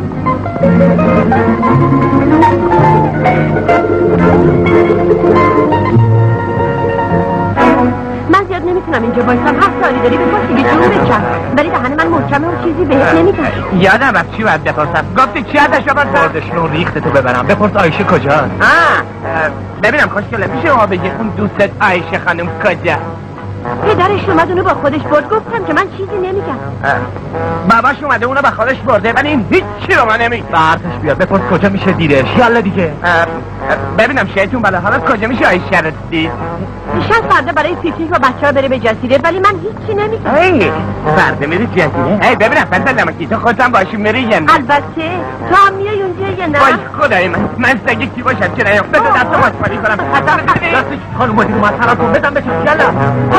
Speaker 4: من زیاد نمیتونم اینجا بایستم، هر سالی داری بپرس دیگه جون بچم، ولی دهن من محکمه و چیزی بهت نمیگم.
Speaker 3: یادم رفت چی باید بپرسم. گفتی چی ازش بپرسم؟ بردشون ریخت تو ببرم. بپرس عایشه کجاست؟ ببینم خوشگله، میشه ما بگی اون دوستت عایشه خانم کجا؟
Speaker 4: پدرش اومد اونو با خودش برد، گفتم که من چیزی نمیگم.
Speaker 3: باباش اومده اونو با خودش برده، ولی این هیچی رو من نمیگم. برتش بیاد بپرس کجا میشه دیدش. یالا دیگه. ببینم شیطون بالا حالا کجا میشه عایشه رو دید؟
Speaker 4: شاید فردا برای پیکنیک با بچه‌ها بره به جزیره، ولی من هیچی نمیگم.
Speaker 3: فردا میری جزیره؟ ببینم پسر نمکی تو خودم باشی میری یا نه؟
Speaker 4: البته. تو هم میای اونجا یا نه؟
Speaker 3: وای خدای من سگه کی باشم که نیافته بده دستم آشپاری کنم. دستش خانم مدیر مسخره کن، بزن بشه. یالا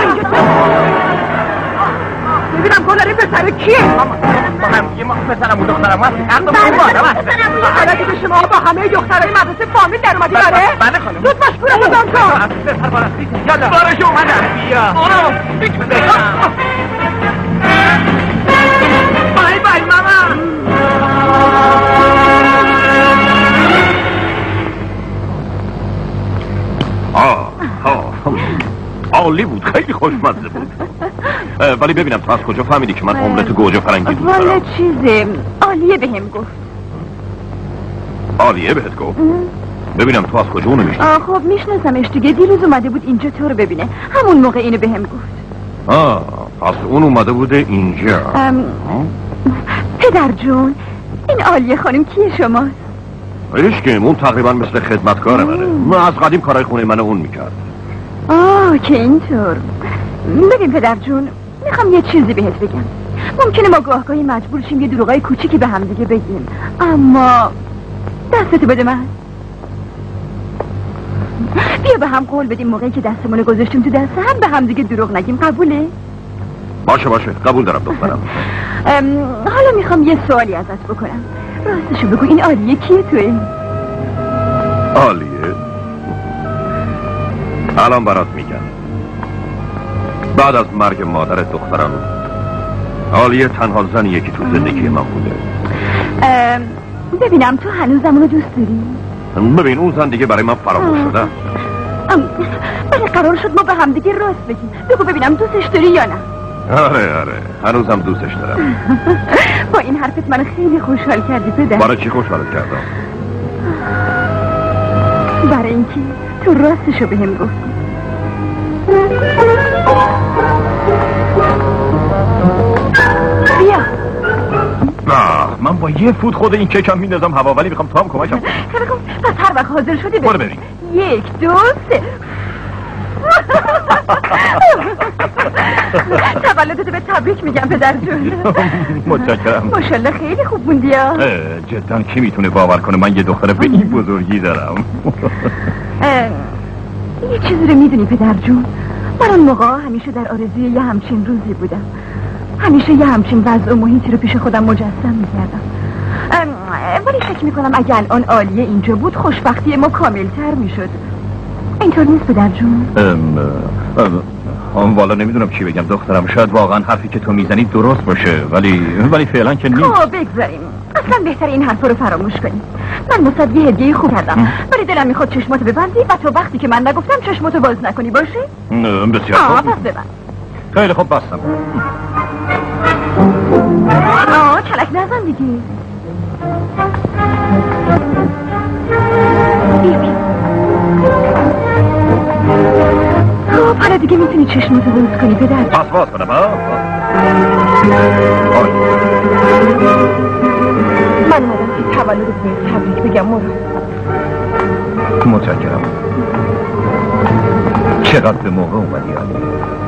Speaker 4: ببینم گلاری پسر کیه؟
Speaker 3: با هم یه ما پسرم و دخترم هست. هر دو من بادم هست.
Speaker 4: حالا که به شما با همه دخترای مدرسه فامیل در اومدی داره؟
Speaker 3: بله خانم.
Speaker 4: زود مشکوره بزن کن.
Speaker 3: پسر بارستی. یالا بارش اومدن. بیا. آرو بیچونه. بای بای ماما.
Speaker 6: عالی بود، خیلی خوشمزه بود. ولی ببینم تو از کجا فهمیدی که من املت گوجه فرنگی دوست دارم؟
Speaker 4: والا چیزه عالیه بهم گفت.
Speaker 6: عالیه بهت گفت؟ ببینم تو از کجا اونو میشنی؟
Speaker 4: خب میشناسمش دیگه، دیروز اومده بود اینجا تو رو ببینه، همون موقع اینو بهم گفت.
Speaker 6: پس اون اومده بوده اینجا.
Speaker 4: پدر جون، این عالیه خانم کیه شماست؟
Speaker 6: هیچکیم، اون تقریبا مثل خدمتکار منه. من از قدیم کارهای خونه من اون میکرد.
Speaker 4: که اینطور. ببین پدر جون، میخوام یه چیزی بهت بگم. ممکنه ما گاهگاهی مجبور شیم یه دروغای کوچیکی به هم دیگه بگیم، اما دستتو بده من. بیا به هم قول بدیم موقعی که دستمونو گذاشتیم تو دست هم به هم دیگه دروغ نگیم، قبوله؟
Speaker 6: باشه قبول دارم دخترم.
Speaker 4: حالا میخوام یه سوالی ازت بکنم. راستشو بگو، این عالیه کیه توی؟
Speaker 6: عالیه؟ الان برات میگم. بعد از مرگ مادر دخترم عالیه تنها زنیه که تو زندگی من بوده.
Speaker 4: ببینم تو هنوزم اونو دوست داری؟
Speaker 6: ببین اون زن دیگه برای من فراموش شده.
Speaker 4: ولی قرار شد ما به هم دیگه راست بگیم. بگو ببینم دوستش داری یا نه؟
Speaker 6: آره هنوزم دوستش دارم.
Speaker 4: با این حرفت من خیلی خوشحال کردی پدر.
Speaker 6: برای چی خوشحال کردم؟
Speaker 4: برای اینکه تو راستشو بهم گفتی. بیا.
Speaker 6: من با یه فوت خود این کیکم میندازم هوا، ولی میخوام تو هم کمکم کنی.
Speaker 4: پس هر وقت حاضر شدی
Speaker 6: برو بریم.
Speaker 4: 1 2 3. تولدت به تبریک میگم پدر جون.
Speaker 6: متشکرم.
Speaker 4: ماشاءالله خیلی خوب موندی ها.
Speaker 6: جدا کی میتونه باور کنه من یه دختر به این بزرگی دارم؟
Speaker 4: یه چیزی رو میدونی پدر جون، من اون موقع همیشه در آرزوی یه همچین روزی بودم. همیشه یه همچین وضع و محیطی رو پیش خودم مجسم میکردم. ولی فکر میکنم اگه الان عالیه اینجا بود خوشبختی ما کاملتر میشد. اینطور نیست پدر جون؟
Speaker 6: والا نمیدونم چی بگم دخترم. شاید واقعا حرفی که تو میزنی درست باشه، ولی فعلا که نیست.
Speaker 4: بگذاریم، اصلا بهتر این حرفا رو فراموش کنیم. من واسه یه هدیه خوب کردم، ولی دلم میخواد چشماتو ببندی و تو وقتی که من نگفتم چشماتو باز نکنی، باشه؟
Speaker 6: بسیار خوب.
Speaker 4: پس ببند.
Speaker 6: خیلی خوب بستم.
Speaker 4: کلک نزن دیگه. حالا دیگه میتونی چشمتو باز کنی پدر.
Speaker 6: پس باز کنم
Speaker 4: من اومدم که تولدت به تبریک بگم مراد.
Speaker 6: متشکرم. چقدر به موقع اومدی علی.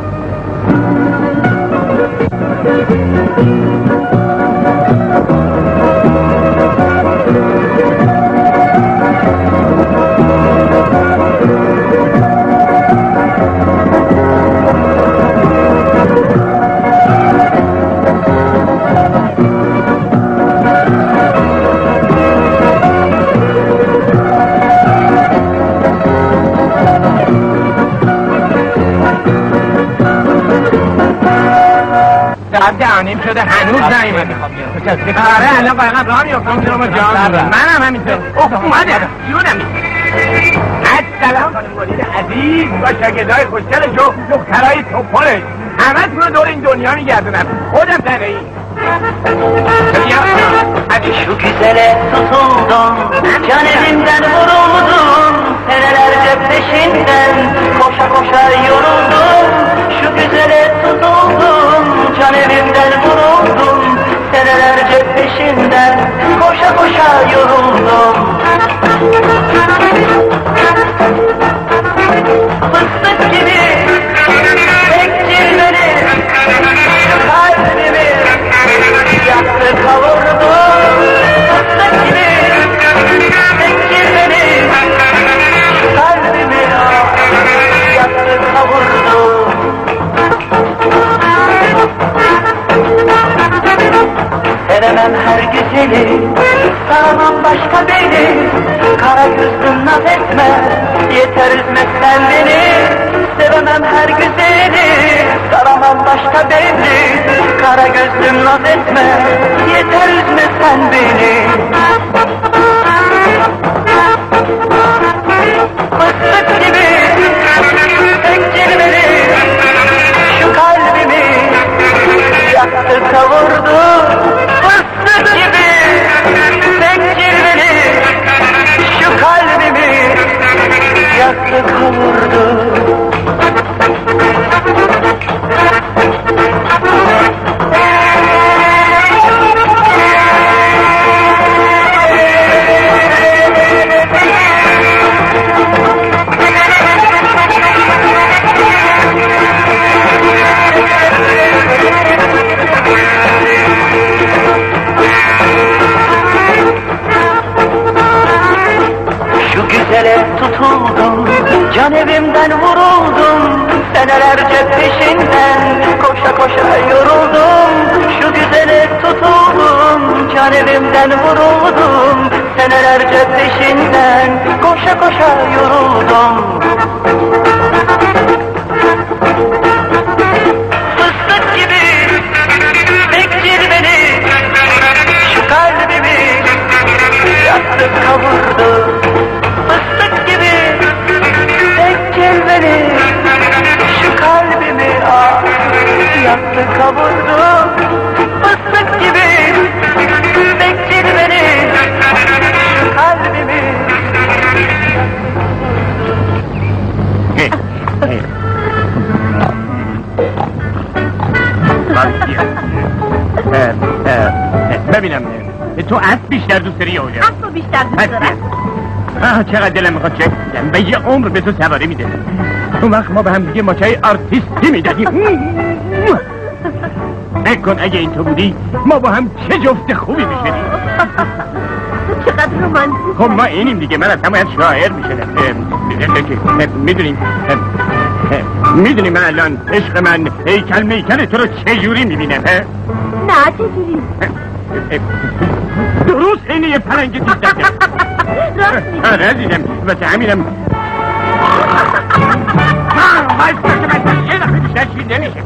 Speaker 3: دهانیم شده هنوز نیومده. آره الان قایقم راه میافتم میرم جان. منم همینطور. اومده جونم. السلام خانم مدیر عزیز با شاگردای خوشگل جو دخترای توپلش همه دور این دنیا میگردونم. خودم تنهایی.
Speaker 1: Şu güzele tutuldum, can evimden vuruldum, senelerce peşinden koşa koşa yoruldum. Şu güzele tutuldum, can evimden vuruldum, senelerce peşinden koşa koşa yoruldum. Fıstık gibi tek cilveli kalbimi yaktı kavurdu. Fıstık gibi tek cilveli kalbimi yaktı kavurdu. Sevemem her güzeli, saramam başka beni. Kara gözlüm naz etme, yeter üzme sen beni. Sevemem her güzeli, saramam başka beni. Kara gözlüm naz etme, yeter üzme sen beni. Fıstık gibi tek cilveli şu kalbimi yaktı kavurdu. Fıstık gibi tek cilveli şu kalbimi yaktı kavurdu. Güzele tutuldum, can evimden vuruldum, senelerce peşinden koşa koşa yoruldum. Şu güzele tutuldum, can evimden vuruldum, senelerce peşinden koşa koşa yoruldum.
Speaker 3: ببینم تو اسب بیشتر دوست داری یا اوجا؟
Speaker 4: اسب بیشتر دوست دارم.
Speaker 3: چقدر دلم میخواد چک میدم به یه عمر به تو سواری میده. اون وقت ما به هم دیگه ماچای آرتیستی میدادیم. نکن اگه این تو بودی ما با هم چه جفت خوبی میشدیم.
Speaker 4: چقدر رومانتیک.
Speaker 3: خب ما اینیم دیگه، من اصلا باید شاعر میشدم. میدونی من الان عشق من هیکل میکل تو رو چجوری میبینم؟
Speaker 4: نه چجوری؟
Speaker 3: درست اینه یه پرنگ دیدم.
Speaker 4: راست میگی؟
Speaker 3: آره دیدم واسه همینم یه دفعه بیشتر چی نمیشه.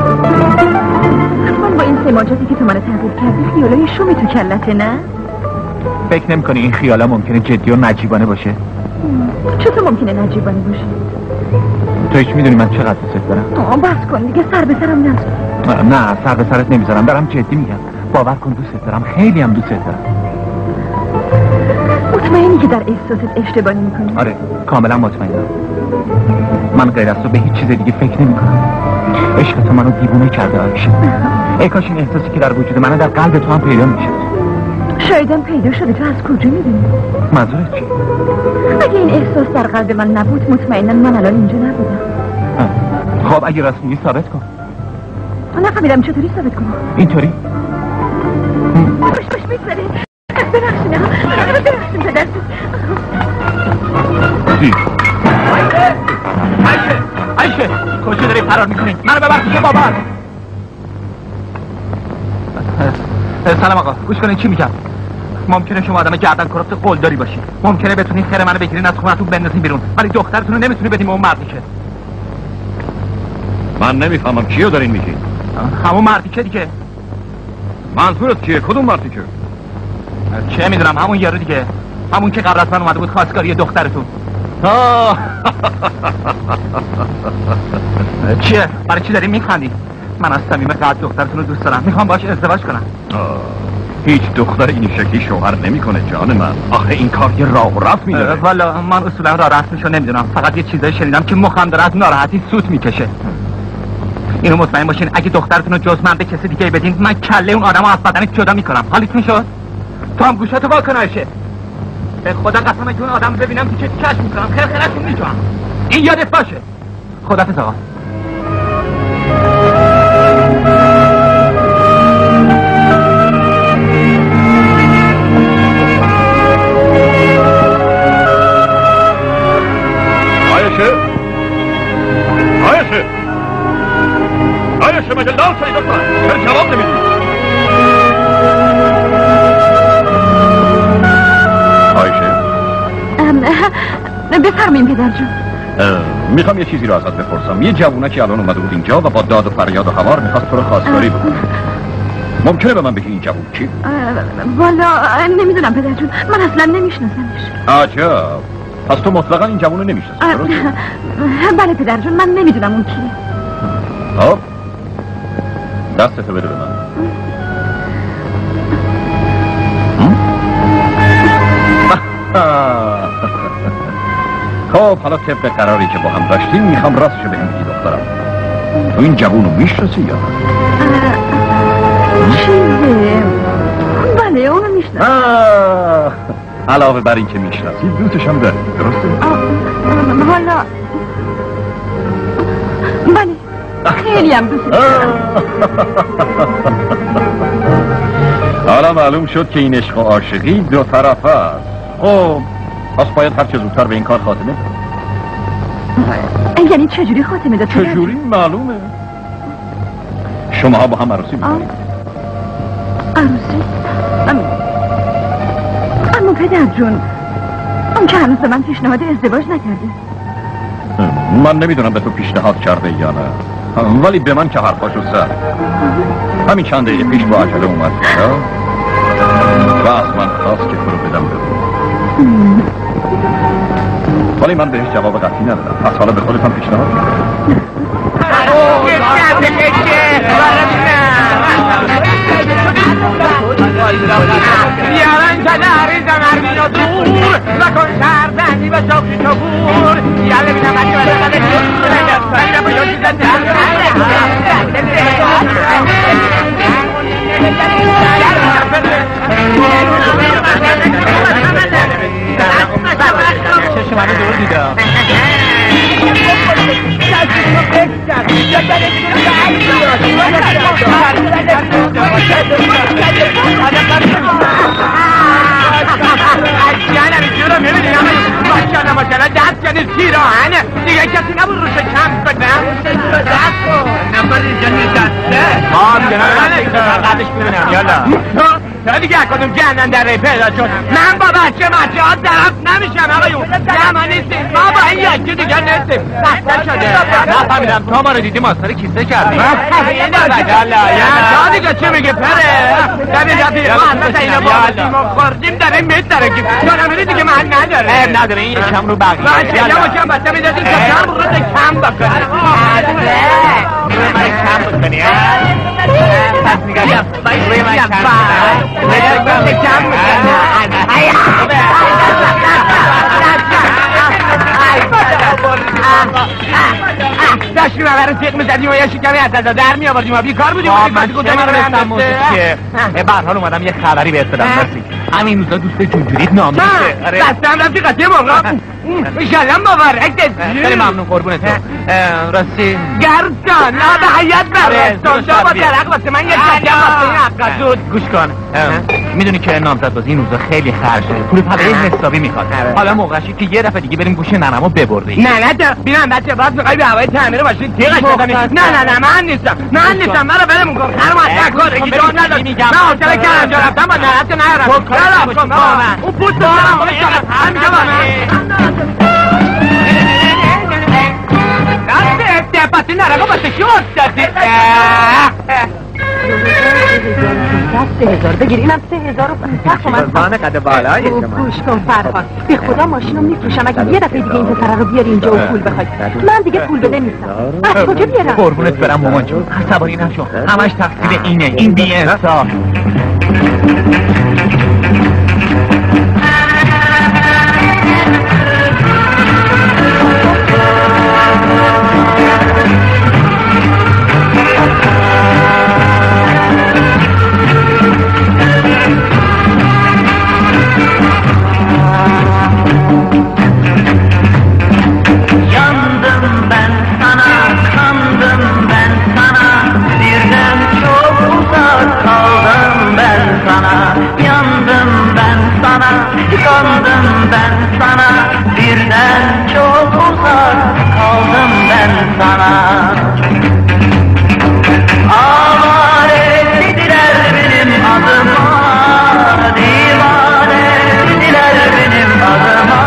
Speaker 4: من با این سماجاتی که تو منو تحقیق کردی خیالای شومی تو کلته نه؟
Speaker 2: فکر نمی کنی این خیالا ممکنه جدی و نجیبانه باشه؟
Speaker 4: چطور ممکنه نجیبانه باشه؟
Speaker 2: تو هیچ میدونی من چقدر دوست دارم؟
Speaker 4: بس کن دیگه سر به سرم نذار.
Speaker 2: نه سر به سرت نمیذارم، دارم جدی میگم. باور کن دوست دارم، خیلی هم دوست دارم.
Speaker 4: مطمئنی که در احساست اشتباهی میکنی؟
Speaker 2: آره کاملا مطمئنم. من غیر از تو به هیچ چیز دیگه فکر نمیکنم. عشق تو منو دیوونه کرده آیشه. ای کاش این احساسی که در وجود منه در قلب تو هم پیدا میشه.
Speaker 4: شایدم پیدا شده، تو از کجا میدونی؟
Speaker 2: منظورت چی؟
Speaker 4: اگه این احساس در قلب من نبود مطمئنا من الان اینجا نبودم.
Speaker 2: خب اگه راست میگی ثابت کن.
Speaker 4: نفهمیدم چطوری ثابت کنم؟
Speaker 2: اینطوری؟
Speaker 4: باش میگذاره. ببخشین پدر.
Speaker 2: چی؟
Speaker 3: عایشه کجا داری فرار میکنی؟ منو ببر پیش بابا.
Speaker 2: سلام آقا، گوش کنین چی میگم. ممکنه شما آدم گردن کرفت قلدری باشی، ممکنه بتونین خیر منو بگیرین از خونتون بندازین بیرون، ولی دخترتون رو نمیتونی بدیم اون مردی که.
Speaker 6: من نمیفهمم چیو دارین میگین؟
Speaker 2: همون مردی که دیگه.
Speaker 6: منظورت چیه؟ کدوم مردی که؟
Speaker 2: چه میدونم، همون یارو دیگه، همون که قبل از من اومده بود خواستگاری دخترتون. چیه؟ برای چی دارین میخندی؟ من از صمیم قلب دخترتون رو دوست دارم، میخوام باهاش ازدواج کنم.
Speaker 6: هیچ دختر این شکلی شوهر نمیکنه جان من. آخه این کار یه راه و رسمی داره.
Speaker 2: والا من اصولا راه رسمیشو نمیدونم، فقط یه چیزایی شنیدم که مخم داره از ناراحتی سوت میکشه. اینو مطمئن باشین اگه دخترتون رو جز من به کسی دیگه بدین من کله اون آدمو از بدنش جدا میکنم. حالیتون شد؟ تو هم گوشاتو وا کن آیشه. به خدا قسمه که اون آدم ببینم تو چه چشم میکنم، خرخرتون میجوام. این یادت باشه. خدافظ آقا.
Speaker 6: آیشه مگه لال شدی دختر؟ چرا جواب نمیدی؟ آیشه
Speaker 4: بفرمایین پدر جون.
Speaker 6: میخوام یه چیزی رو ازت بپرسم. یه جوونه که الان اومده بود اینجا و با داد و فریاد و هوار میخواست تو رو خواستگاری بکنه. ممکنه به من بگی این جوون کی؟
Speaker 4: والا نمیدونم پدر جون، من اصلا نمیشناسمش.
Speaker 6: عجب. پس تو مطلقا این جوون رو نمیشناسی؟
Speaker 4: بله پدر جون، من نمیدونم اون کیه.
Speaker 6: خب دستتو بده به من. خب حالا طبق قراری که با هم داشتیم میخوام راستشو بهم بگی دخترم، تو این جوونو میشناسی یا نه؟
Speaker 4: چیزه؟ بله اونو میشناسم.
Speaker 6: علاوه بر این که میشناسی دوستش هم داری، درسته؟
Speaker 4: والا بله خیلی هم دوست دارم.
Speaker 6: حالا معلوم شد که این عشق و عاشقی دو طرفه است. خب پس باید هر چه زودتر به این کار خاتمه.
Speaker 4: یعنی چجوری خاتمه داد؟
Speaker 6: چجوری؟ معلومه شما ها با هم عروسی میکنید.
Speaker 4: عروسی؟ اما پدر جون اون که هنوز به من پیشنهاد ازدواج نکرده.
Speaker 6: من نمیدونم به تو پیشنهاد کرده یا نه، ولی به من که حرفاشو زد. همین چند دقیقه پیش با عجله اومد و از من خواست که تو رو بدم ببین، ولی من بهش جواب قطعی ندادم. پس حالا به خودت هم پیشنهاد کرد.
Speaker 3: بیارن جداری زمرمین و دور نکن شهرزنی و شاقی کبور یاله بینم بچه بزنده
Speaker 2: گوش منو دور دیدم ماشاءالله دست کنید پیراهنه دیگه کسی نبود روش کم بدم دست کن نفر اینجا نشسته قدش ببینم یالا تا دیگه کدوم جهنم در ری پیدا شد من با بچه ها طرف نمیشم آقایون ما نیستیم ما با این یکی دیگه نیستیم بسته شده نفهمیدم تا ما رو دیدیم آستاره کیسه کردیم تا دیگه چی میگه پره دبیر رفیق ما حضرت اینو باشیم و خوردیم داریم میترکیم تا نمیری دیگه محل نداره نداره این یکم رو بقیه یه کم بسته میدادیم که کم رو کم بکنه روی من کم بکنی پس میگم روی من کم داشتیم همه رو تیغ میزدیم و یه شکمی از ازا در میآوردیم و بیکار بودیم من چه میدونستم که به هر حال اومدم یه خبری بهت بدم مرسی همین روزا دوست جونجوریت نامه دستم رفتی قطعه موقع ایشالله مبارک خیلی ممنون قربونت راستی گردان نه به حیات برستان دا با درق واسه من یه شکم واسه این حقا زود گوش کن میدونی که نامزد بازی این روزا خیلی خرجه پول پدری حسابی میخواد حالا موقعشی که یه دفعه دیگه بریم گوش ننمو ببری نه ببینم بچه باز میخوای به هوای تعمیر ماشین تیغش بدم نه من نیستم منو برم کن خرم از کار دیگه جان نداشت من حوصله کردم جا رفتم با نرفت نرفتم اون پوست دارم همینجا با من پسی نرگو بسه شو افتادی
Speaker 4: 3,000 بگیر اینم 3,500 تومن
Speaker 2: قد بالایی شما
Speaker 4: گوش کن فرهاد به خدا ماشینو میفروشم اگه یه دفعه دیگه این پسره رو بیاری اینجا و پول بخوای من دیگه پول بده نیستم از کجا بیارم
Speaker 2: قربونت برم مامان جون عصبانی نشو همش تقصیر اینه این بی انصاف
Speaker 1: Kandım ben sana birden çok uzak kaldım ben sana Avare dediler benim adıma divane dediler benim adıma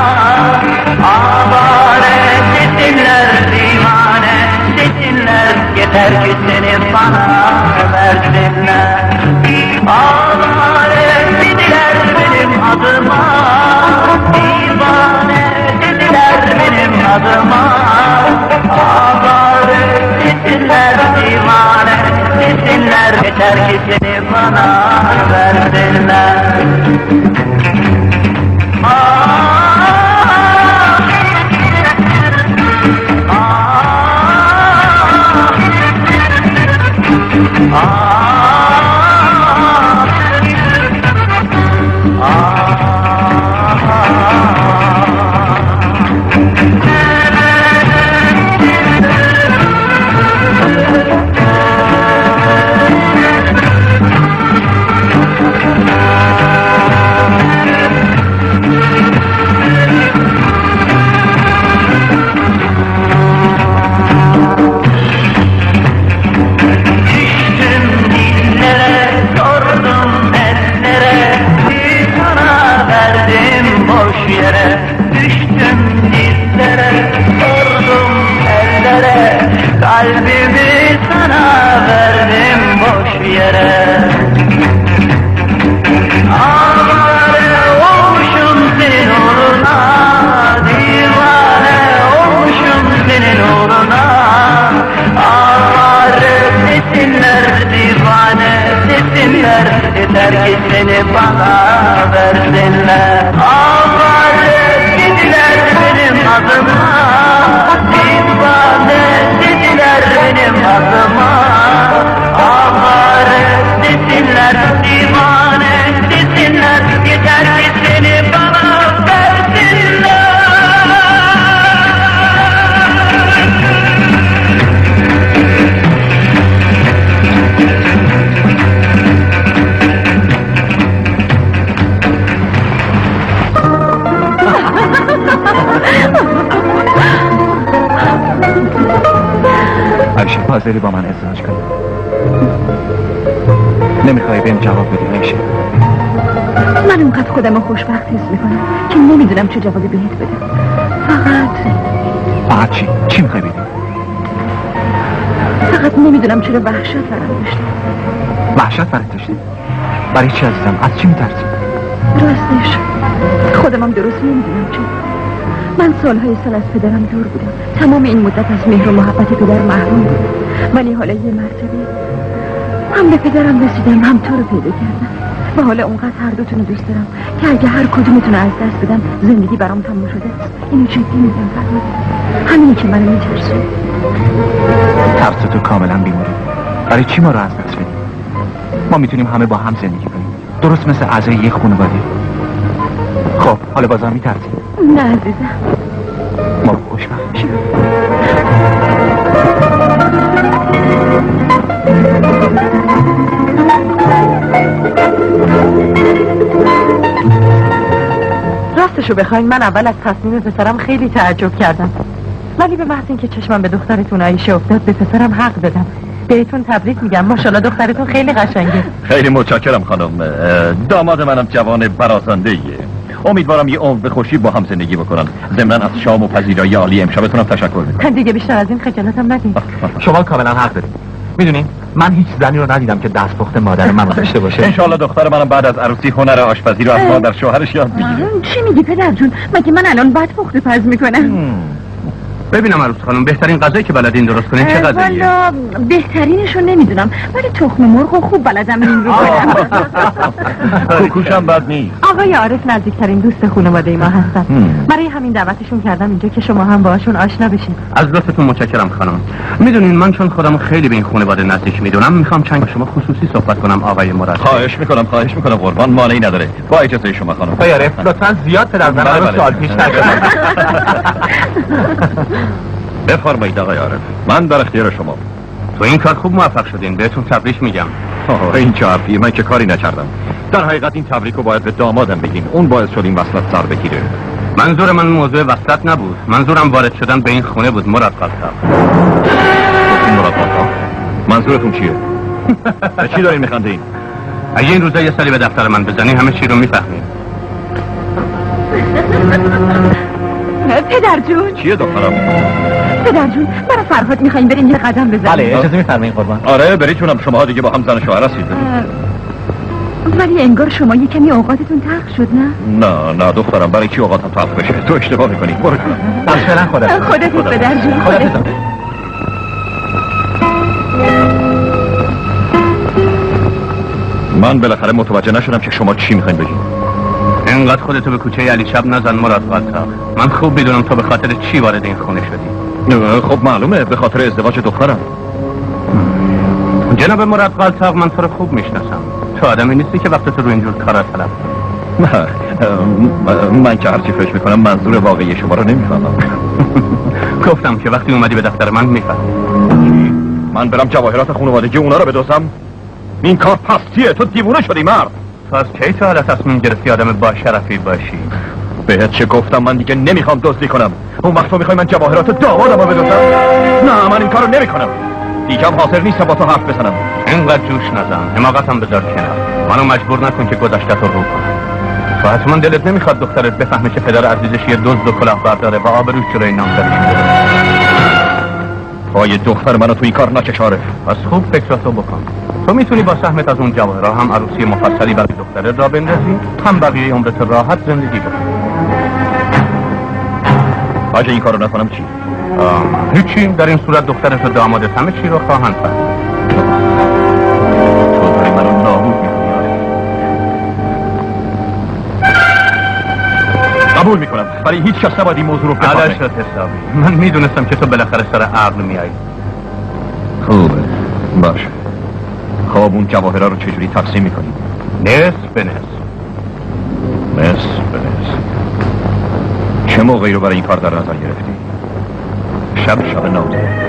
Speaker 1: Avare desinler divane desinler yeter ki seni bana versinler Avare dediler benim adıma adıma Ağları desinler divane desinler yeter ki seni bana versinler Kalbimi sana verdim boş yere Avare olmuşum senin uğruna Divane olmuşum senin uğruna Avare desinler divane desinler Yeter ki seni bana versinler Avare dediler benim adıma Divane benim adıma Avare desinler divane desinler Yeter ki seni bana versinler
Speaker 2: میشه حاضری با من ازدواج کنی؟ نمیخوای بهم جواب بدی عایشه؟
Speaker 4: من اونقدر خودم خوشبخت حس میکنم که نمیدونم چه جوابی بهت بدم.
Speaker 2: فقط چی؟ چی میخوای بگی؟
Speaker 4: فقط نمیدونم چرا وحشت برام داشته.
Speaker 2: وحشت برات داشته؟ برای چی عزیزم؟ از چی میترسی؟
Speaker 4: راستش خودم هم درست نمیدونم چرا. من سالهای سال از پدرم دور بودم. تمام این مدت از مهر و محبت پدر محروم بودم. ولی حالا یه مرتبه هم به پدرم رسیدم هم تو رو پیدا کردم و حالا اونقدر هر دوتون رو دوست دارم که اگه هر کدومتون از دست بدم زندگی برام تموم شده است. اینو جدی میگم فرمانده. همینی که منو میترسونه.
Speaker 2: ترس تو کاملا بیماری. برای چی ما رو از دست بدیم؟ ما میتونیم همه با هم زندگی کنیم، درست مثل اعضای یک خانواده. خب حالا بازم میترسی؟
Speaker 4: نه عزیزم.
Speaker 2: ما خوشبخت میشیم.
Speaker 7: راستشو بخواین من اول از تصمیم پسرم خیلی تعجب کردم، ولی به محض اینکه چشمم به دخترتون عایشه افتاد به پسرم حق دادم. بهتون تبریک میگم، ماشاءالله دخترتون خیلی قشنگه.
Speaker 6: خیلی متشکرم خانم. داماد منم جوان برازنده‌ایه. امیدوارم یه عمر به خوشی با هم زندگی بکنن. ضمناً از شام و پذیرایی عالی امشبتونم تشکر میکنم.
Speaker 7: دیگه بیشتر از این خجالتم ندید.
Speaker 2: شما کاملا حق دارید. میدونین من هیچ زنی رو ندیدم که دستپخت مادر منو داشته باشه.
Speaker 6: انشالله دختر منم بعد از عروسی هنر آشپزی رو از مادر شوهرش یاد بگیره.
Speaker 4: چی میگی پدر جون؟ مگه من الان بد پخت پز میکنم؟
Speaker 3: ببینم عروس خانم، بهترین غذایی که بلدین درست کنین چه غذاییه؟
Speaker 4: والا بهترینشو نمیدونم، ولی تخم مرغ خوب بلدم این رو کنم.
Speaker 6: کوکوشم بد نیست.
Speaker 7: آقای عارف نزدیکترین دوست خانواده ما هستن. برای همین دعوتشون کردم اینجا که شما هم باهاشون آشنا بشین.
Speaker 3: از لطفتون متشکرم خانم. میدونین من چون خودم خیلی به این خانواده نزدیک میدونم، میخوام چند با شما خصوصی صحبت کنم آقای مراد.
Speaker 6: خواهش میکنم قربان، مانعی نداره. با اجازه شما خانم.
Speaker 2: آقای عارف لطفاً زیاد پدر زن رو سوال پیش نکنید.
Speaker 6: بفرمایید آقای عارف، من در اختیار شما.
Speaker 3: تو این کار خوب موفق شدین، بهتون تبریک میگم.
Speaker 6: این چه حرفیه؟ من که کاری نکردم. در حقیقت این تبریک رو باید به دامادم بگین، اون باعث شد این وصلت سر بگیره.
Speaker 3: منظور من موضوع وصلت نبود، منظورم وارد شدن به این خونه بود. مراد قلتاق.
Speaker 6: منظورتون چیه؟ به چی دارین میخندین؟
Speaker 3: اگه این روزا یه سری به دفتر من بزنی همه چی رو میفهمیم.
Speaker 4: پدر جون
Speaker 6: چیه دخترم؟
Speaker 4: پدر جون برای فرهاد میخواییم بریم یه قدم بزنیم.
Speaker 2: بله اجازه میفرمایید قربان.
Speaker 6: آره بریتونم، شما دیگه با هم زن شوهر هستید.
Speaker 4: ولی انگار شما یه کمی اوقاتتون تلخ شد نه؟
Speaker 6: نه دخترم، برای چی اوقاتم تلخ بشه؟ تو اشتباه میکنی. برو
Speaker 2: فعلا
Speaker 4: خودت پدر جون. خودت.
Speaker 6: من بالاخره متوجه نشدم که شما چی میخواین بگین.
Speaker 3: اینقدر خودتو به کوچه علی شب نزن مراد قلتاق. من خوب میدونم تو به خاطر چی وارد این خونه شدی.
Speaker 6: خب معلومه، به خاطر ازدواج دخترم.
Speaker 3: جناب مراد قلتاق، من تو رو خوب میشناسم. تو آدمی نیستی که وقت تو رو اینجور کارا تلف.
Speaker 6: من که هرچی فکر میکنم منظور واقعی شما رو نمیفهمم.
Speaker 3: گفتم که وقتی اومدی به دفتر من میفهمی.
Speaker 6: من برم جواهرات خانوادگی اونا رو بدوزم؟ این کار پستیه. تو دیوونه شدی مرد.
Speaker 3: تو از کی تا حالا تصمیم گرفتی آدم با شرفی باشی؟
Speaker 6: بهت چه گفتم؟ من دیگه نمیخوام دزدی کنم. اون وقت تو میخوای من جواهرات دامادم رو بدوزم؟ نه من این کارو نمیکنم. دیگه هم حاضر نیستم با تو حرف بزنم.
Speaker 3: اینقدر جوش نزن، حماقتم بذار کنار. منو مجبور نکن که گذشته رو کنم. تو حتما دلت نمیخواد دخترت بفهمه که پدر عزیزش یه دزد و کلاهبرداره و آبروش جلوی نامزدیش میره.
Speaker 6: پای دختر منو تو این کار نکشاره.
Speaker 3: پس خوب فکراتو بکن. تو میتونی با سهمت از اون جواهرها هم عروسی مفصلی برای دخترت را بندازی، هم بقیه عمرت راحت زندگی بکنی.
Speaker 6: اگه این کارو نکنم چی؟
Speaker 3: هیچی. در این صورت دخترت و دامادت همه چی رو خواهند فهمید.
Speaker 6: تو داری منو نابود میکنی. قبول میکنم، ولی هیچ کس نباید این موضوع رو بفهمه.
Speaker 3: علاش حسابی. من میدونستم که تو بالاخره سر عقل میایی.
Speaker 6: خوبه، باشه. خب اون جواهرها رو چجوری تقسیم میکنی؟
Speaker 3: نصف به نصف.
Speaker 6: نصف به نصف. چه موقعی رو برای این کار در نظر گرفتی؟ شب نامزدی.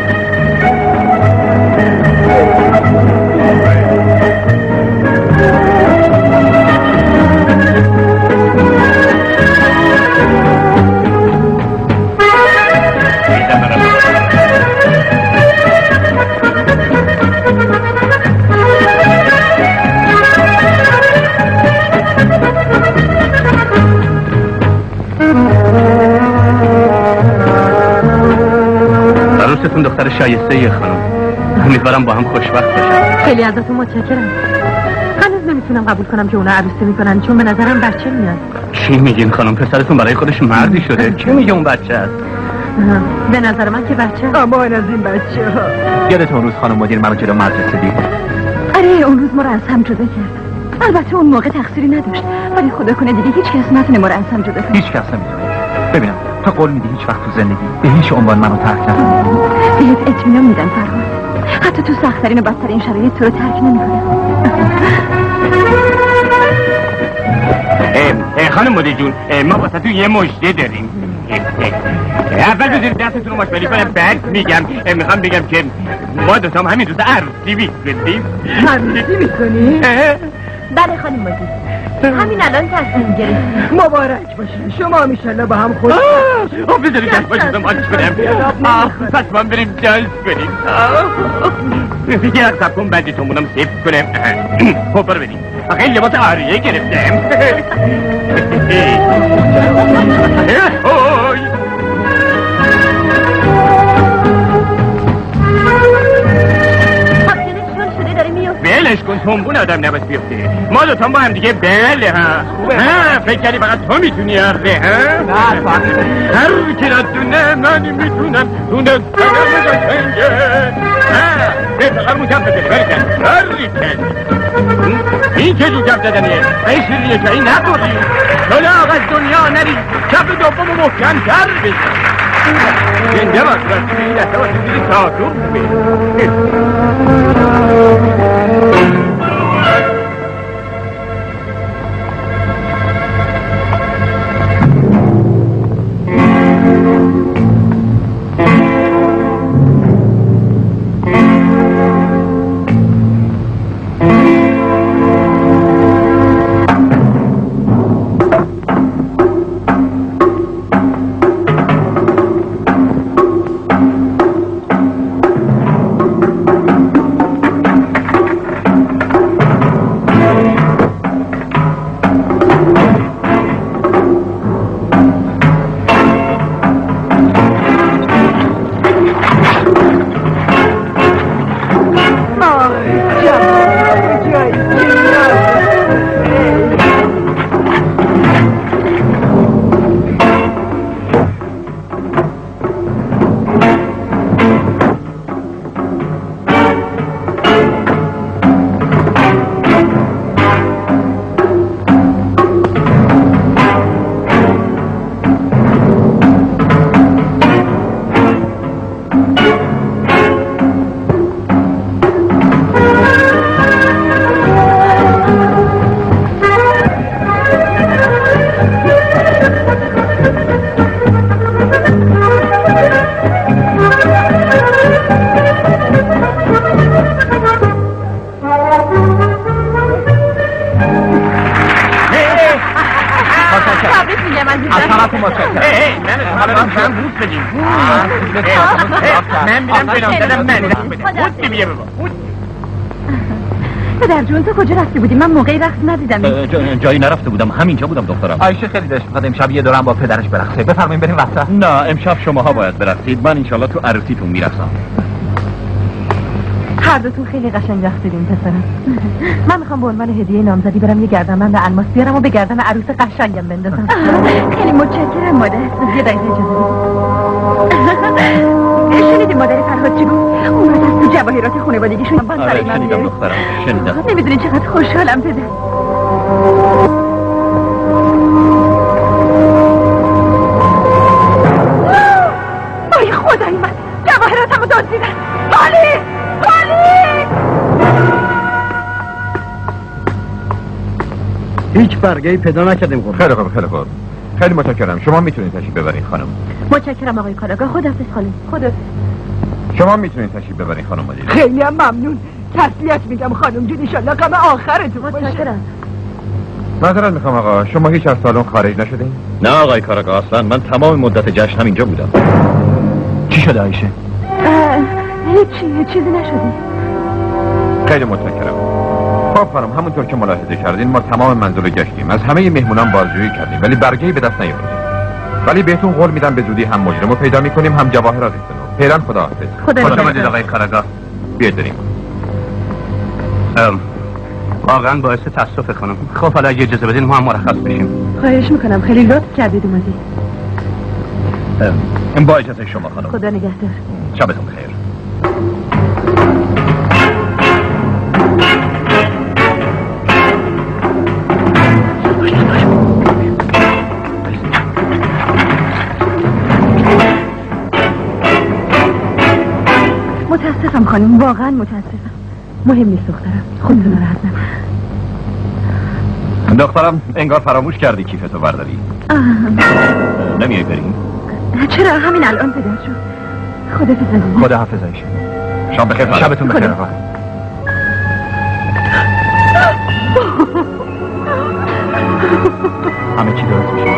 Speaker 2: عروستون دختر شایسته خانم. امیدوارم با هم خوشبخت باشن.
Speaker 7: خیلی ازتون متشکرم. هنوز نمیتونم قبول کنم که اونا عروسی میکنن، چون به نظرم بچه میاد.
Speaker 2: چی میگین خانم؟ پسرتون برای خودش مردی شده. کی میگه اون بچه است؟
Speaker 7: به نظر من که بچه.
Speaker 8: امان از این بچه ها.
Speaker 2: یادتون روز خانم مدیر منو جلو مدرسه دید؟
Speaker 4: آره اون روز ما رو از هم جدا کرد. البته اون موقع تقصیری نداشت، ولی خدا کنه دیگه هیچ کس نتونه ما رو از هم جدا کنه.
Speaker 2: هیچ کس نمیتونه. ببینم تو قول میدی هیچ وقت تو زندگی به هیچ عنوان منو ترک نکنی؟
Speaker 4: بهت اطمینان میدم فرهاد، حتی تو سخت‌ترین و بدترین شرایط تو رو ترک نمی‌کنم.
Speaker 3: خانم مدیر جون، ما واسه تو یه مژده داریم. اول بذارید دستتون رو مشغولی کنم، بعد میگم. میخوام بگم که ما دوتام همین روز عروسی میکنیم.
Speaker 8: عروسی میکنی؟
Speaker 4: بله خانم مدیر، همین الان تصمیم گرفتیم.
Speaker 8: مبارک باشی، شما همیشه با هم خوش.
Speaker 3: بذارید دست باشید ماچ کنم. پس من بریم جایز کنیم. یه رقص کن بعدی تومونم سیف کنم. خب برو بریم. خیلی لباس آریه گرفتم. بلش کن، تنبون آدم نباید بیفته. ما دوتان با هم دیگه بله ها. فکر کردی فقط تو میتونی آره ها؟ هر کی را دونه من میتونم دونه سنم قشنگه. به فقط مو کف بزنی برکن برکن. این که جو کف زدنیه این شیرینه که این نخوری جلو آقا از دنیا نری، کف دوم و محکم تر بزن. زنده باش راستی این دسته باشه دیدی ساتور
Speaker 4: پدر جون تو کجا رفته بودی؟ من موقعی رقص ندیدم.
Speaker 6: جایی نرفته بودم، همینجا بودم دخترم.
Speaker 2: عایشه خیلی دلش می‌خواد امشب یه دورم با پدرش برقصه. بفرمایید بریم وسط.
Speaker 6: نه امشب شماها باید برقصید، من انشالله تو عروسیتون میرقصم.
Speaker 7: هر دوتون خیلی قشنگ رقصیدین پسرم. من میخوام به عنوان هدیه نامزدی برم یه گردنبند الماس بیارم و به گردن عروس قشنگم بندازم.
Speaker 4: خیلی متشکرم مادر.
Speaker 7: یه دقیقه اجازه بدید.
Speaker 4: شنیدی مادر فرهاد چی گفت؟ اون روز از تو جواهرات خانوادگیشون بند برای من
Speaker 6: شنیدم دخترم، شنیدم.
Speaker 4: نمیدونی چقدر خوشحالم پدر. آی خدای من، جواهراتمو دزدیدن. پلیس! پلیس!
Speaker 8: هیچ برگه‌ای پیدا نکردیم.
Speaker 5: خیلی خوب خیلی خوب، خیلی متشکرم. شما میتونید تشریف ببرین خانم.
Speaker 4: متشکرم آقای کاراگاه. خداحافظ خانم. خداحافظ.
Speaker 5: شما میتونید تشریف ببرین خانم مدیر.
Speaker 8: خیلی هم ممنون. تسلیت میگم خانم جون، ان شاءالله غم آخرتون باشه.
Speaker 4: متشکرم.
Speaker 5: معذرت میخوام آقا، شما هیچ از سالن خارج نشدین؟
Speaker 6: نه آقای کاراگاه، اصلا من تمام مدت جشن همینجا بودم.
Speaker 2: چی شده عایشه؟
Speaker 4: چیزی نشده.
Speaker 5: خیلی متشکرم. خب خانم، همونطور که ملاحظه کردین ما تمام منزل رو گشتیم، از همه مهمونان بازجویی کردیم ولی برگه‌ای به دست نیاوردیم. ولی بهتون قول میدم به زودی هم مجرم رو پیدا میکنیم هم جواهراتتون رو. فعلا خداحافظ.
Speaker 7: خدا
Speaker 2: خوش آمدید آقای کاراگاه.
Speaker 5: بیاید بریم.
Speaker 2: واقعا باعث تاسف خانم. خب حالا اگه اجازه بدین ما هم مرخص بشیم.
Speaker 7: خواهش میکنم، خیلی لطف کردید اومدید.
Speaker 6: با اجازه شما خانم.
Speaker 7: خدا نگهدار.
Speaker 6: شبتون بخیر.
Speaker 7: متاسفم خانم، واقعا متاسفم. مهم نیست دخترم، خودتون راحت نباش.
Speaker 6: دخترم انگار فراموش کردی کیفتو برداری. نمیای بریم؟
Speaker 7: چرا همین الان پدر شد. خداحافظ عزیزم.
Speaker 6: خداحافظ عایشه. شب بخیر. شبتون بخیر آقا. همه چی درست میشه.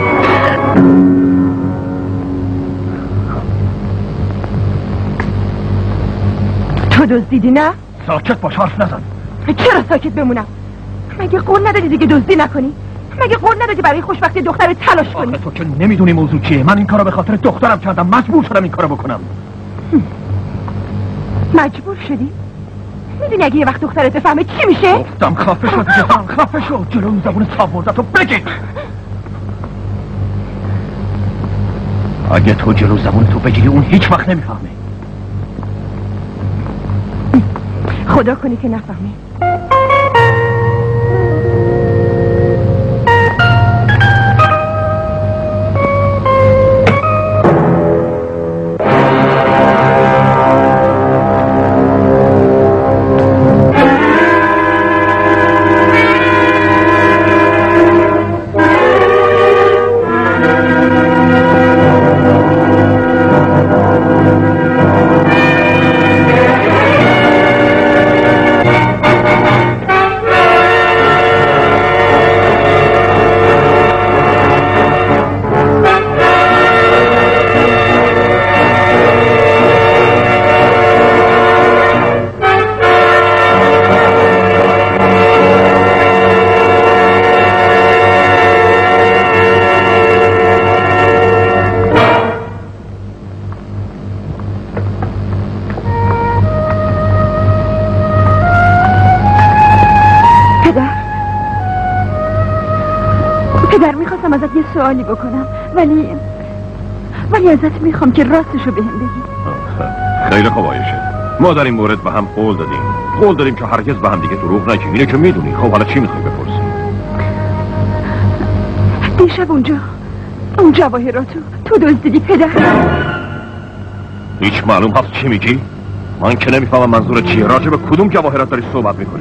Speaker 7: تو دزدیدی نه؟
Speaker 6: ساکت باش، حرف نزن.
Speaker 7: چرا ساکت بمونم؟ مگه قول ندادی دیگه دزدی نکنی؟ مگه قول ندادی برای خوشبختی دخترت تلاش کنی؟
Speaker 6: آخه تو که نمیدونی موضوع چیه. من این کارو به خاطر دخترم کردم، مجبور شدم این کارو بکنم.
Speaker 7: مجبور شدی؟ میدونی اگه یه وقت دخترت بفهمه چی میشه؟
Speaker 6: گفتم خفه شو دیگه. خفه شو. جلو اون زبون صاف مردتو بگیر. اگه تو جلو زبون تو بگیری اون هیچ وقت نمیفهمه.
Speaker 7: خدا کنی که نفهمه. ازت یه سوالی بکنم ولی ازت میخوام که راستشو بهم بگی.
Speaker 6: خیلی خوب عایشه. ما در این مورد به هم قول دادیم که هرگز به هم دیگه دروغ نگیم. اینه که میدونی. خب حالا چی میخوای بپرسی؟
Speaker 7: دیشب اون جواهراتو تو دزدیدی پدر؟
Speaker 6: هیچ معلوم هست چی میگی؟ من که نمیفهمم منظورت چیه. راجع به کدوم جواهرات داری صحبت میکنی؟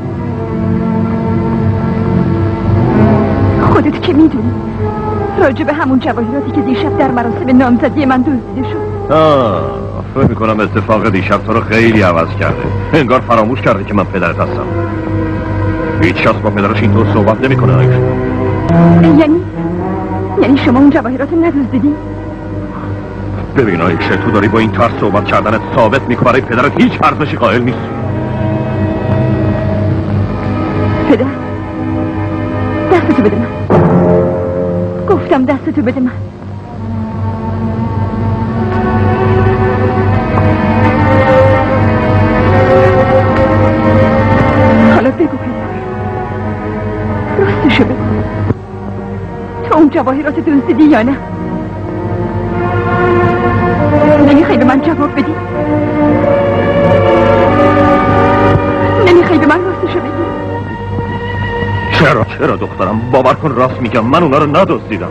Speaker 7: خودت که میدونی راجع به همون جواهراتی که دیشب در مراسم نامزدی من دزدیده شد.
Speaker 6: فکر میکنم اتفاق دیشب تو رو خیلی عوض کرده. انگار فراموش کرده که من پدرت هستم. هیچ کس با پدرش اینطور صحبت نمیکنه عایشه.
Speaker 7: یعنی شما اون جواهرات رو ندزدیدی؟
Speaker 6: ببین عایشه، تو داری با این طرز صحبت کردنت ثابت میکنه برای پدرت هیچ ارزشی قائل نیست.
Speaker 7: پدر دستتو بده من. گفتم دستتو بده من. حالا بگو پدر، راستشو بگو، تو اون جواهرات دزدیدی یا نه؟ نمیخوای به من جواب بدی؟ نمیخوای به من راستشو بگی؟
Speaker 6: چرا دخترم؟ باور کن راست میگم، من اونا رو ندزدیدم.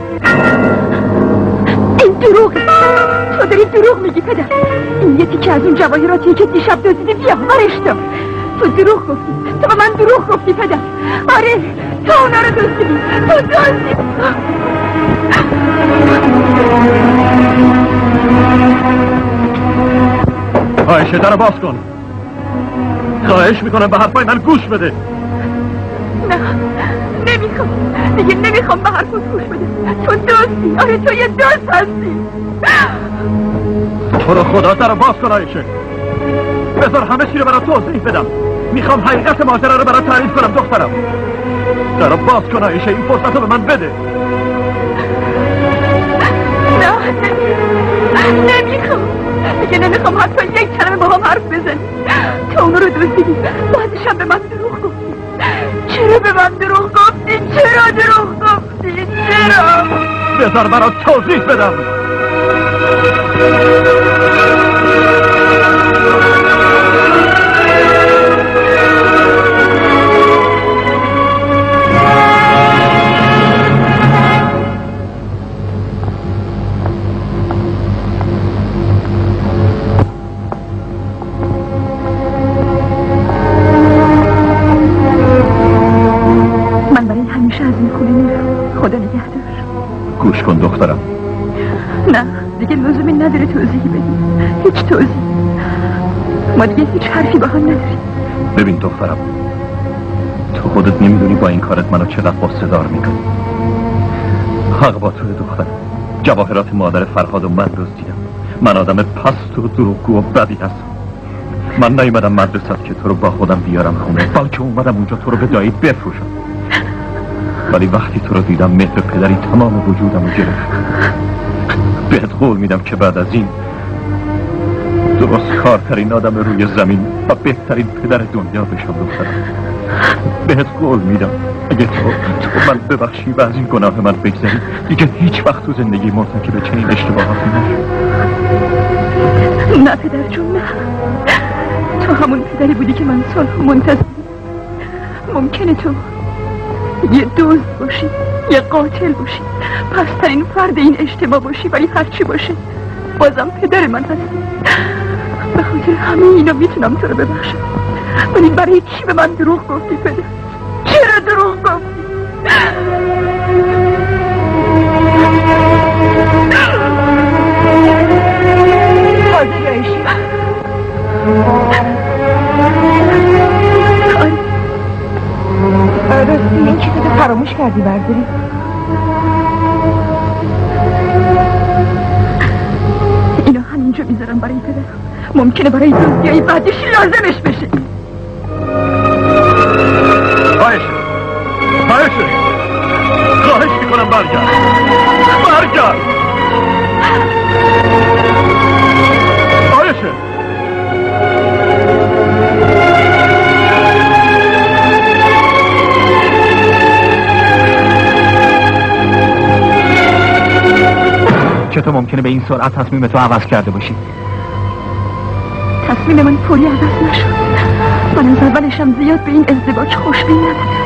Speaker 7: این دروغه. تو داری دروغ میگی پدر. این یه تیکه از اون جواهراتی که دیشب دزدیدی بیاورش تو دروغ گفتی. تو به من دروغ گفتی پدر. آره تو اونا رو دزدیدی. تو دزدیدی.
Speaker 6: عایشه در باز کن. خواهش میکنم به حرفای من گوش بده.
Speaker 7: نه نمیخوام دیگه، نمیخوام به حرفت گوش بده. تو دزدی. آره تو یه دزد هستی.
Speaker 6: تو رو خدا در باز کن عایشه. بذار همه چی رو برات توضیح بدم. میخوام حقیقت ماجرا رو برات تعریف کنم دخترم. در باز کن عایشه، این فرصت رو به من بده.
Speaker 7: نه نمیخوام
Speaker 8: دیگه نمیخوام حتی یک کلمه با هم حرف بزنی. تو اونو رو دزدیدی، بعدش هم به من دروغ گفتی. چرا به من دروغ گفتی؟ چرا دروغ گفتی؟ چرا؟
Speaker 6: بذار برات توضیح بدم. گوش کن دخترم.
Speaker 8: نه دیگه لزومی نداره توضیحی بدی. هیچ توضیح. ما دیگه هیچ حرفی با هم نداریم.
Speaker 6: ببین دخترم، تو خودت نمیدونی با این کارت منو چقدر باصدار میکنی. حق با توی دخترم. جواهرات مادر فرهاد و من دزدیدم. من آدم پست و دروغگو و بدی هستم. من نیومدم مدرسه که تو رو با خودم بیارم خونه، بلکه اومدم اونجا تو رو به دایی بفروشم. ولی وقتی تو رو دیدم مهر پدری تمام وجودم رو گرفت. بهت قول میدم که بعد از این درست کارترین آدم روی زمین و بهترین پدر دنیا بشم دخترم. بهت قول میدم اگه تو من ببخشی و از این گناه من بگذری، دیگه هیچ وقت تو زندگی مرتکب چنین اشتباهاتی نشو.
Speaker 8: نه پدر جون، نه. تو همون پدری بودی که من سالها منتظر. ممکنه تو یه دزد باشی، یه قاتل باشی، پسترین فرد این اجتماع باشی، ولی هرچی باشه بازم پدر من هستی. به خاطر همه اینا میتونم تو رو ببخشم. ولی برای چی به من دروغ گفتی پدر؟ چرا دروغ گفتی؟ حاجی عایشی، راستی این چیزی تو فراموش کردی برداری؟ اینا همینجا میذارم برای پدرم. ممکنه برای دزدیای بعدش لازمش بشه.
Speaker 6: خواهش میکنم برگرد.
Speaker 2: چطور ممکنه به این سرعت تصمیم تو عوض کرده باشی؟
Speaker 8: تصمیم من فوری عوض نشد. من از اولشم زیاد به این ازدواج خوشبین نبودم.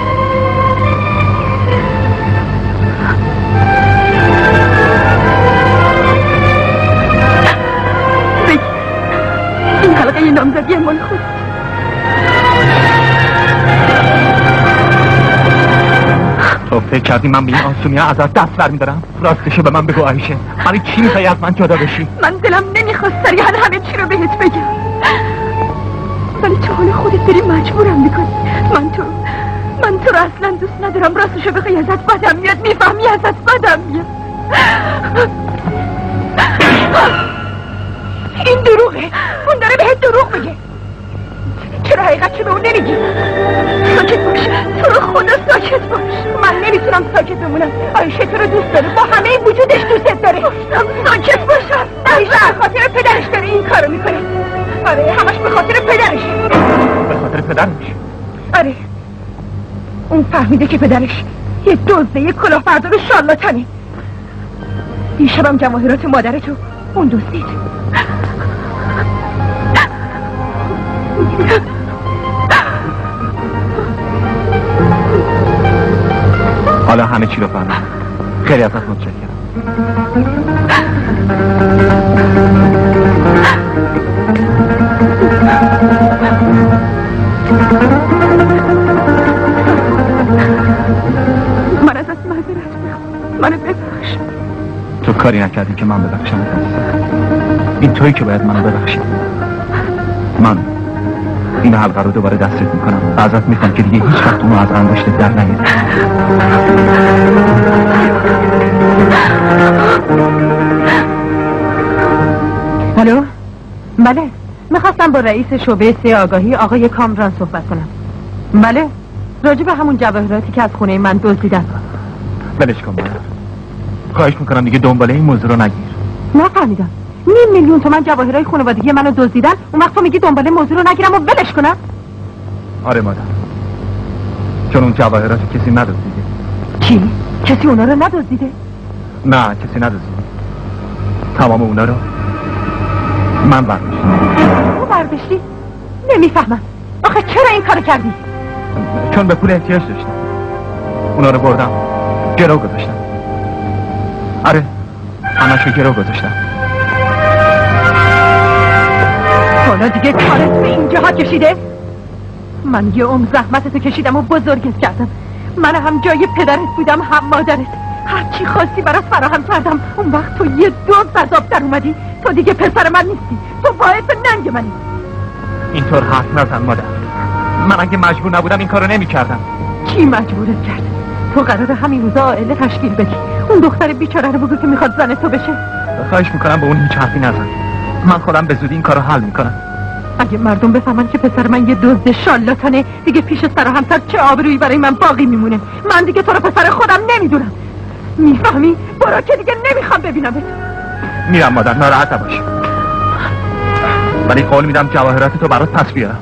Speaker 8: بگی این حلقه نامزدی مال خود.
Speaker 2: تو فکر کردی من به این آسونی ها ازت دست برمیدارم؟ راستشو به من بگو عایشه، برای چی میخوایی از من جدا بشی؟
Speaker 8: من دلم نمیخواست صریحا همه چی رو بهت بگم، ولی تو حال خودت داری مجبورم میکنی. من تو رو اصلا دوست ندارم. راستشو بخوای ازت بدم میاد. میفهمی ازت بدم میاد. این دروغه. اون داره بهت دروغ میگه. چرا حقیقت به اون نمیگی؟ ساکت باش، تو رو خدا ساکت باش. من نمیتونم ساکت بمونم. عایشه تو رو دوست داره، با همه وجودش دوست داره. ساکت باشم. عایشه به خاطر پدرش داره این کارو میکنه. آره همش به خاطر پدرش.
Speaker 2: به خاطر پدرش؟
Speaker 8: آره، اون فهمیده که پدرش یه دزده، یه کلاهبردار و شارلاتانه. دیشبم جواهرات مادرتو اون دزدید.
Speaker 2: حالا همه چی رو فهمیدم. خیلی ازت متشکرم.
Speaker 8: من ازت معذرت میخوام. منو ببخش.
Speaker 2: تو کاری نکردی که من ببخشم. این تویی که باید منو ببخشی. من این حلقه رو دوباره دستت میکنم و ازت میخوام که دیگه هیچ وقت اونو از انگشتت در نمیاری.
Speaker 7: الو؟ بله، میخواستم با رئیس شعبه 3 آگاهی آقای کامران صحبت کنم. بله، راجع به همون جواهراتی که از خونه من دزدیدن.
Speaker 2: ولش کن. خواهش میکنم دیگه دنباله این موضوع رو نگیر.
Speaker 7: نفهمیدم. 500,000 تومان جواهرای خانوادگی منو دزدیدن، اون وقت تو میگی دنبال موضوع رو نگیرم و ولش کنم؟
Speaker 2: آره مادر، چون اون جواهرات کسی ندزدیده.
Speaker 7: چی؟ کسی اونا رو ندزدیده؟
Speaker 2: نه کسی ندزدیده، تمام اونا رو من برداشتم.
Speaker 7: تو برداشتی؟ نمیفهمم. آخه چرا این کارو کردی؟
Speaker 2: چون به پول احتیاج داشتم، اونا رو بردم گرو گذاشتم. آره همشو گرو گذاشتم.
Speaker 7: حالا دیگه کارت به این جهت کشیده؟ من یه عمر زحمتتو کشیدم و بزرگت کردم. من هم جای پدرت بودم هم مادرت. هرچی خواستی برات فراهم کردم. اون وقت تو یه دور عذاب در اومدی. تو دیگه پسر من نیستی، تو باعث ننگ منی.
Speaker 2: اینطور حرف نزن مادر، من اگه مجبور نبودم این کارو نمی کردم.
Speaker 7: کی مجبورت کرد؟ تو قراره همین روزا عائله تشکیل بدی، اون دختر بیچاره رو بگو که میخواد زن تو بشه.
Speaker 2: خواهش میکنم به اون هیچ حرفی نزن، من خودم به زودی این کارو حل میکنم.
Speaker 7: اگه مردم بفهمن که پسر من یه دزد شالاتانه، دیگه پیش سر و همسر چه آبرویی برای من باقی میمونه. من دیگه تو رو پسر خودم نمیدونم، میفهمی؟ برو که دیگه نمیخوام ببینمت.
Speaker 2: میرم مادر، ناراحت نباش، ولی قول میدم جواهرات تو برات پس بیارم.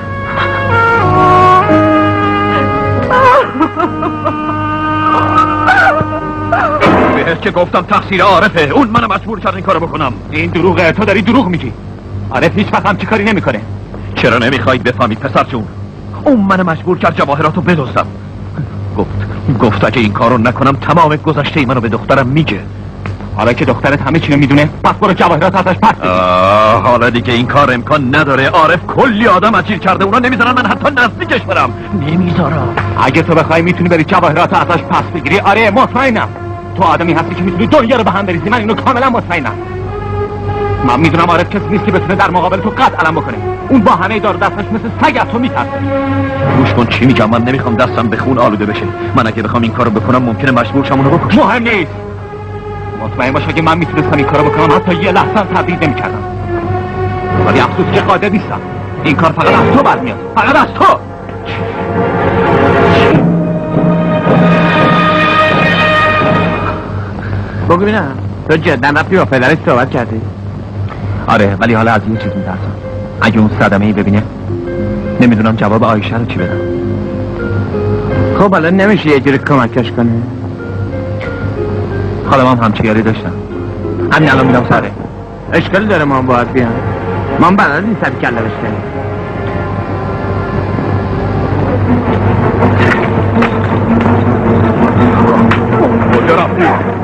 Speaker 6: بهش که گفتم تقصیر عارفه، اون منو مجبور کرد این کارو بکنم.
Speaker 2: این دروغه، تو داری دروغ میگی. عارف هیچ وقت همچی کاری نمیکنه.
Speaker 6: چرا نمیخواید بفهمید پسر جون؟ اون منو مجبور کرد جواهراتو بدزدم. گفت اگه این کارو نکنم تمام گذشته منو به دخترم میگه.
Speaker 2: حالا که دخترت همه چی رو میدونه، پس برو جواهرات ازش پس بگیر.
Speaker 6: حالا دیگه این کار امکان نداره. عارف کلی آدم اسیر کرده، اونا نمیذارن من حتی نزدیکش برم. نمیذارم.
Speaker 2: اگه تو بخوای میتونی بری جواهرات ازش پس بگیری. آره مطمئنم تو آدمی هستی که میتونی دنیا رو به هم بریزی. من اینو کاملا مطمئنم. من میدونم عارف کسی نیست که بتونه در مقابل تو قد علم بکنه. اون با همه دار دستش مثل سگ از تو میترسه.
Speaker 6: گوش کن چی میگم، من نمیخوام دستم به خون آلوده بشه. من اگه بخوام این کارو بکنم ممکنه مجبور شم اونو بکشم.
Speaker 2: مهم نیست. مطمئن باش اگه من میتونستم این کارو بکنم حتی یه لحظه هم تردید نمیکردم. ولی افسوس که قادر نیستم. این کار فقط از تو برمیاد، فقط از تو.
Speaker 3: بگو ببینم، تو جدا رفتی با پدرت صحبت کردی؟
Speaker 2: آره، ولی حالا از یه چیز میترسم. اگه اون صدمه‌ای ببینه نمیدونم جواب عایشه رو چی بدم.
Speaker 3: خب حالا نمیشه یه جوری کمکش کنه؟
Speaker 2: خالم هم همچیاری داشتم، همین الان میدم سره.
Speaker 3: اشکالی داره ما باید بیان؟ من بلد این سر کله بشته.
Speaker 6: کجا رفتی؟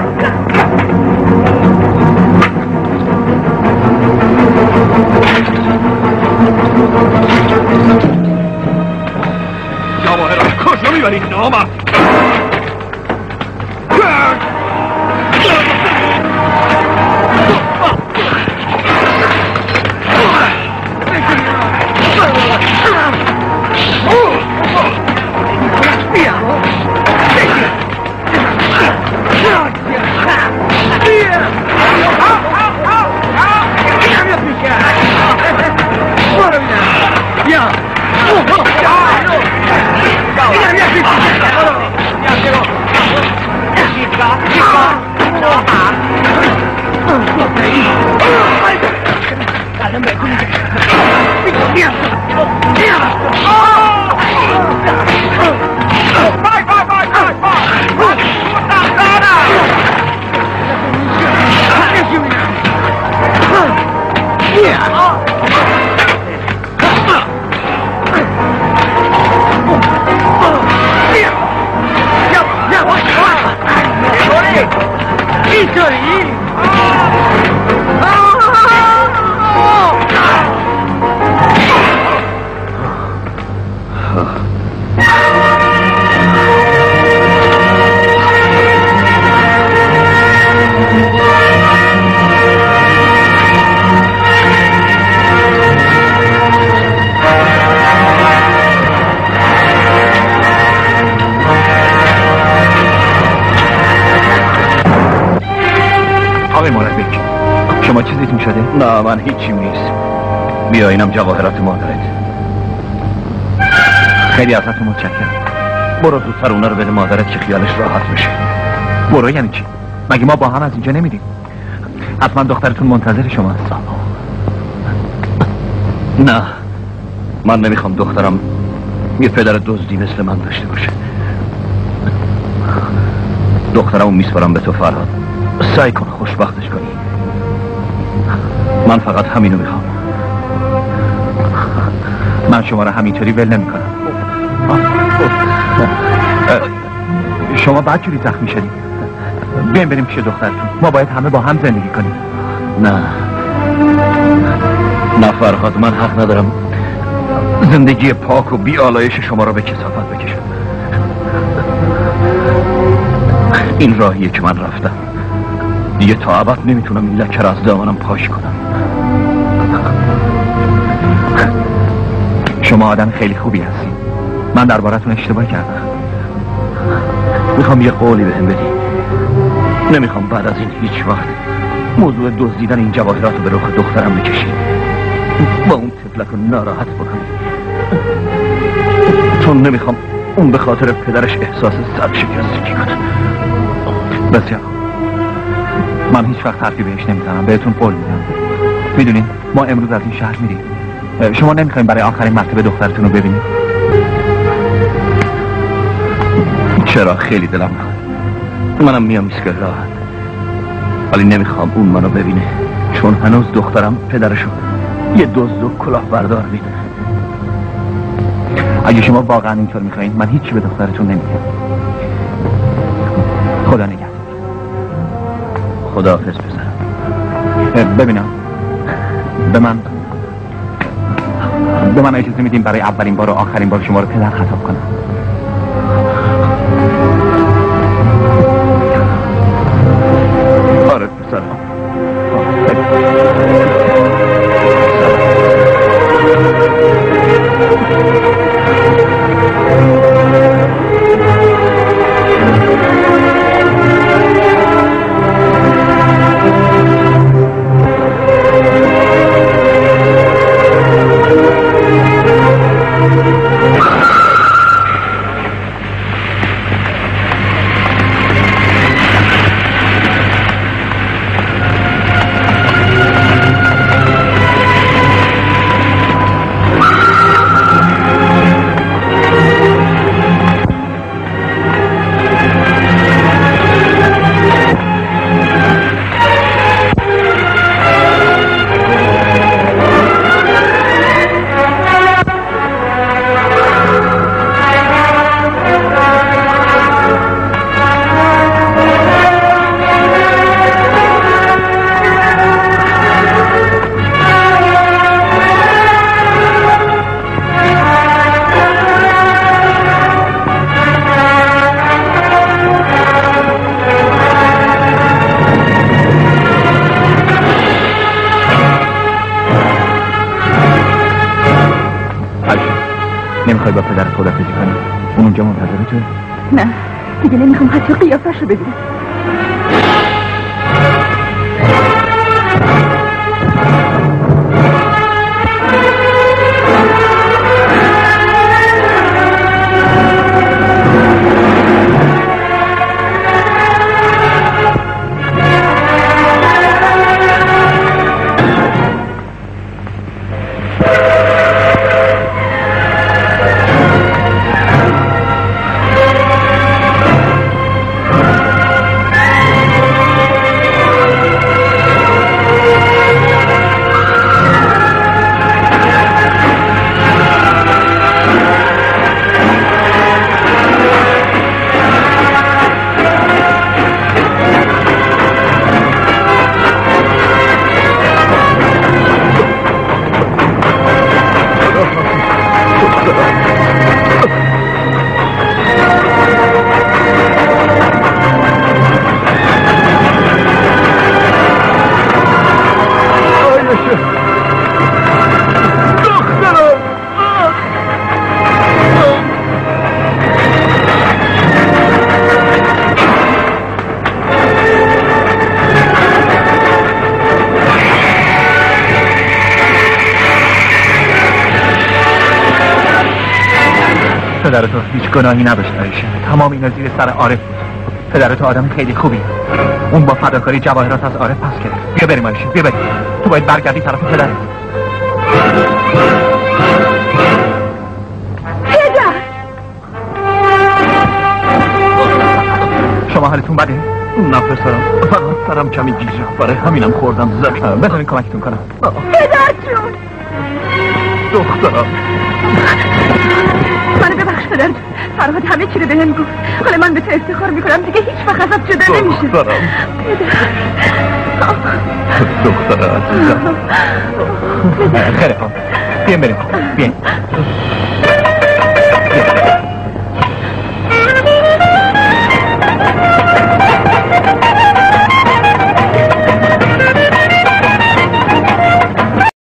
Speaker 6: جواهرات کجا میبری نامرد؟
Speaker 2: شما چیزیتون شده؟
Speaker 6: نه من هیچیم نیست. بیا اینم جواهرات مادرت.
Speaker 2: خیلی ازتون متشکرم.
Speaker 6: برو زودتر اونا رو بده مادرت که خیالش راحت بشه.
Speaker 2: برو یعنی چی؟ مگه ما با هم از اینجا نمیریم؟ حتما دخترتون منتظر شماست.
Speaker 6: نه، من نمیخوام دخترم یه پدر دزدی مثل من داشته باشه. دخترمو میسپارم به تو فرهاد، سعی کن خوشبختش کنی. من فقط همینو میخوام.
Speaker 2: من شما رو همینطوری ول نمی کنم. شما بعد جوری زخمی شدید. بیاین بریم پیش دخترتون. ما باید همه با هم زندگی کنیم.
Speaker 6: نه فرهاد، من حق ندارم زندگی پاک و بی آلایش شما رو به کثافت بکشم. این راهیه که من رفتم. دیگه تا ابد نمیتونم این لکه را از دامنم پاش کنم.
Speaker 2: شما آدم خیلی خوبی هستی. من دربارتون اشتباه کردم.
Speaker 6: میخوام یه قولی بهم بدی. نمیخوام بعد از این هیچ وقت موضوع دزدیدن این جواهرات رو به رخ دخترم بکشی و اون طفلک رو ناراحت بکنی، چون نمیخوام اون به خاطر پدرش احساس سرشکستگی کنه.
Speaker 2: بسیار من هیچ وقت حرفی بهش نمیزنم، بهتون قول میدم. میدونین ما امروز از این شهر میریم. شما نمیخواین برای آخرین مرتبه دخترتون رو ببینید؟
Speaker 6: چرا؟ خیلی دلم میخواد. منم میام ایستگاه راحت، ولی نمیخوام اون منو ببینه، چون هنوز دخترم پدرشو یه دزد و کلاهبردار میدونه.
Speaker 2: اگه شما واقعا اینطور میخواین من هیچی به دخترتون نمیگم. خدا نگهدار.
Speaker 6: خداحافظ پسرم.
Speaker 2: ببینم به من اجازه میدیم برای اولین بار و آخرین بار شما رو پدر خطاب کنم؟
Speaker 6: آره پسرم.
Speaker 2: نمیخوای با پدرت خدافظی کنی؟ اون اونجا منتظر توه؟
Speaker 8: نه دیگه نمیخوام حتی قیافش رو ببینم.
Speaker 2: پدر تو هیچ گناهی نداشت عایشه. تمام اینا زیر سر عارف بود. پدر تو آدم خیلی خوبی. اون با فداکاری جواهرات از عارف پس کرد. بیا بریم آیشه، بیا بریم. تو باید برگردی طرف پدرت.
Speaker 8: پدر!
Speaker 2: شما حالتون بده؟
Speaker 6: نه پسرم، فقط سرم کمی گیجه، برای همینم خوردم زمین.
Speaker 2: بذارین کمکتون کنم.
Speaker 8: پدر جون!
Speaker 6: دخترم
Speaker 8: منو ببخش پدر جون. فرهاد همه چی رو بهم گفت. حالا من به تو افتخار میکنم دیگه هیچ وقت ازت جدا نمیشه.
Speaker 6: دخترم دختر عزیزم.
Speaker 2: خیلی خوب، بیاین بریم. بیاین.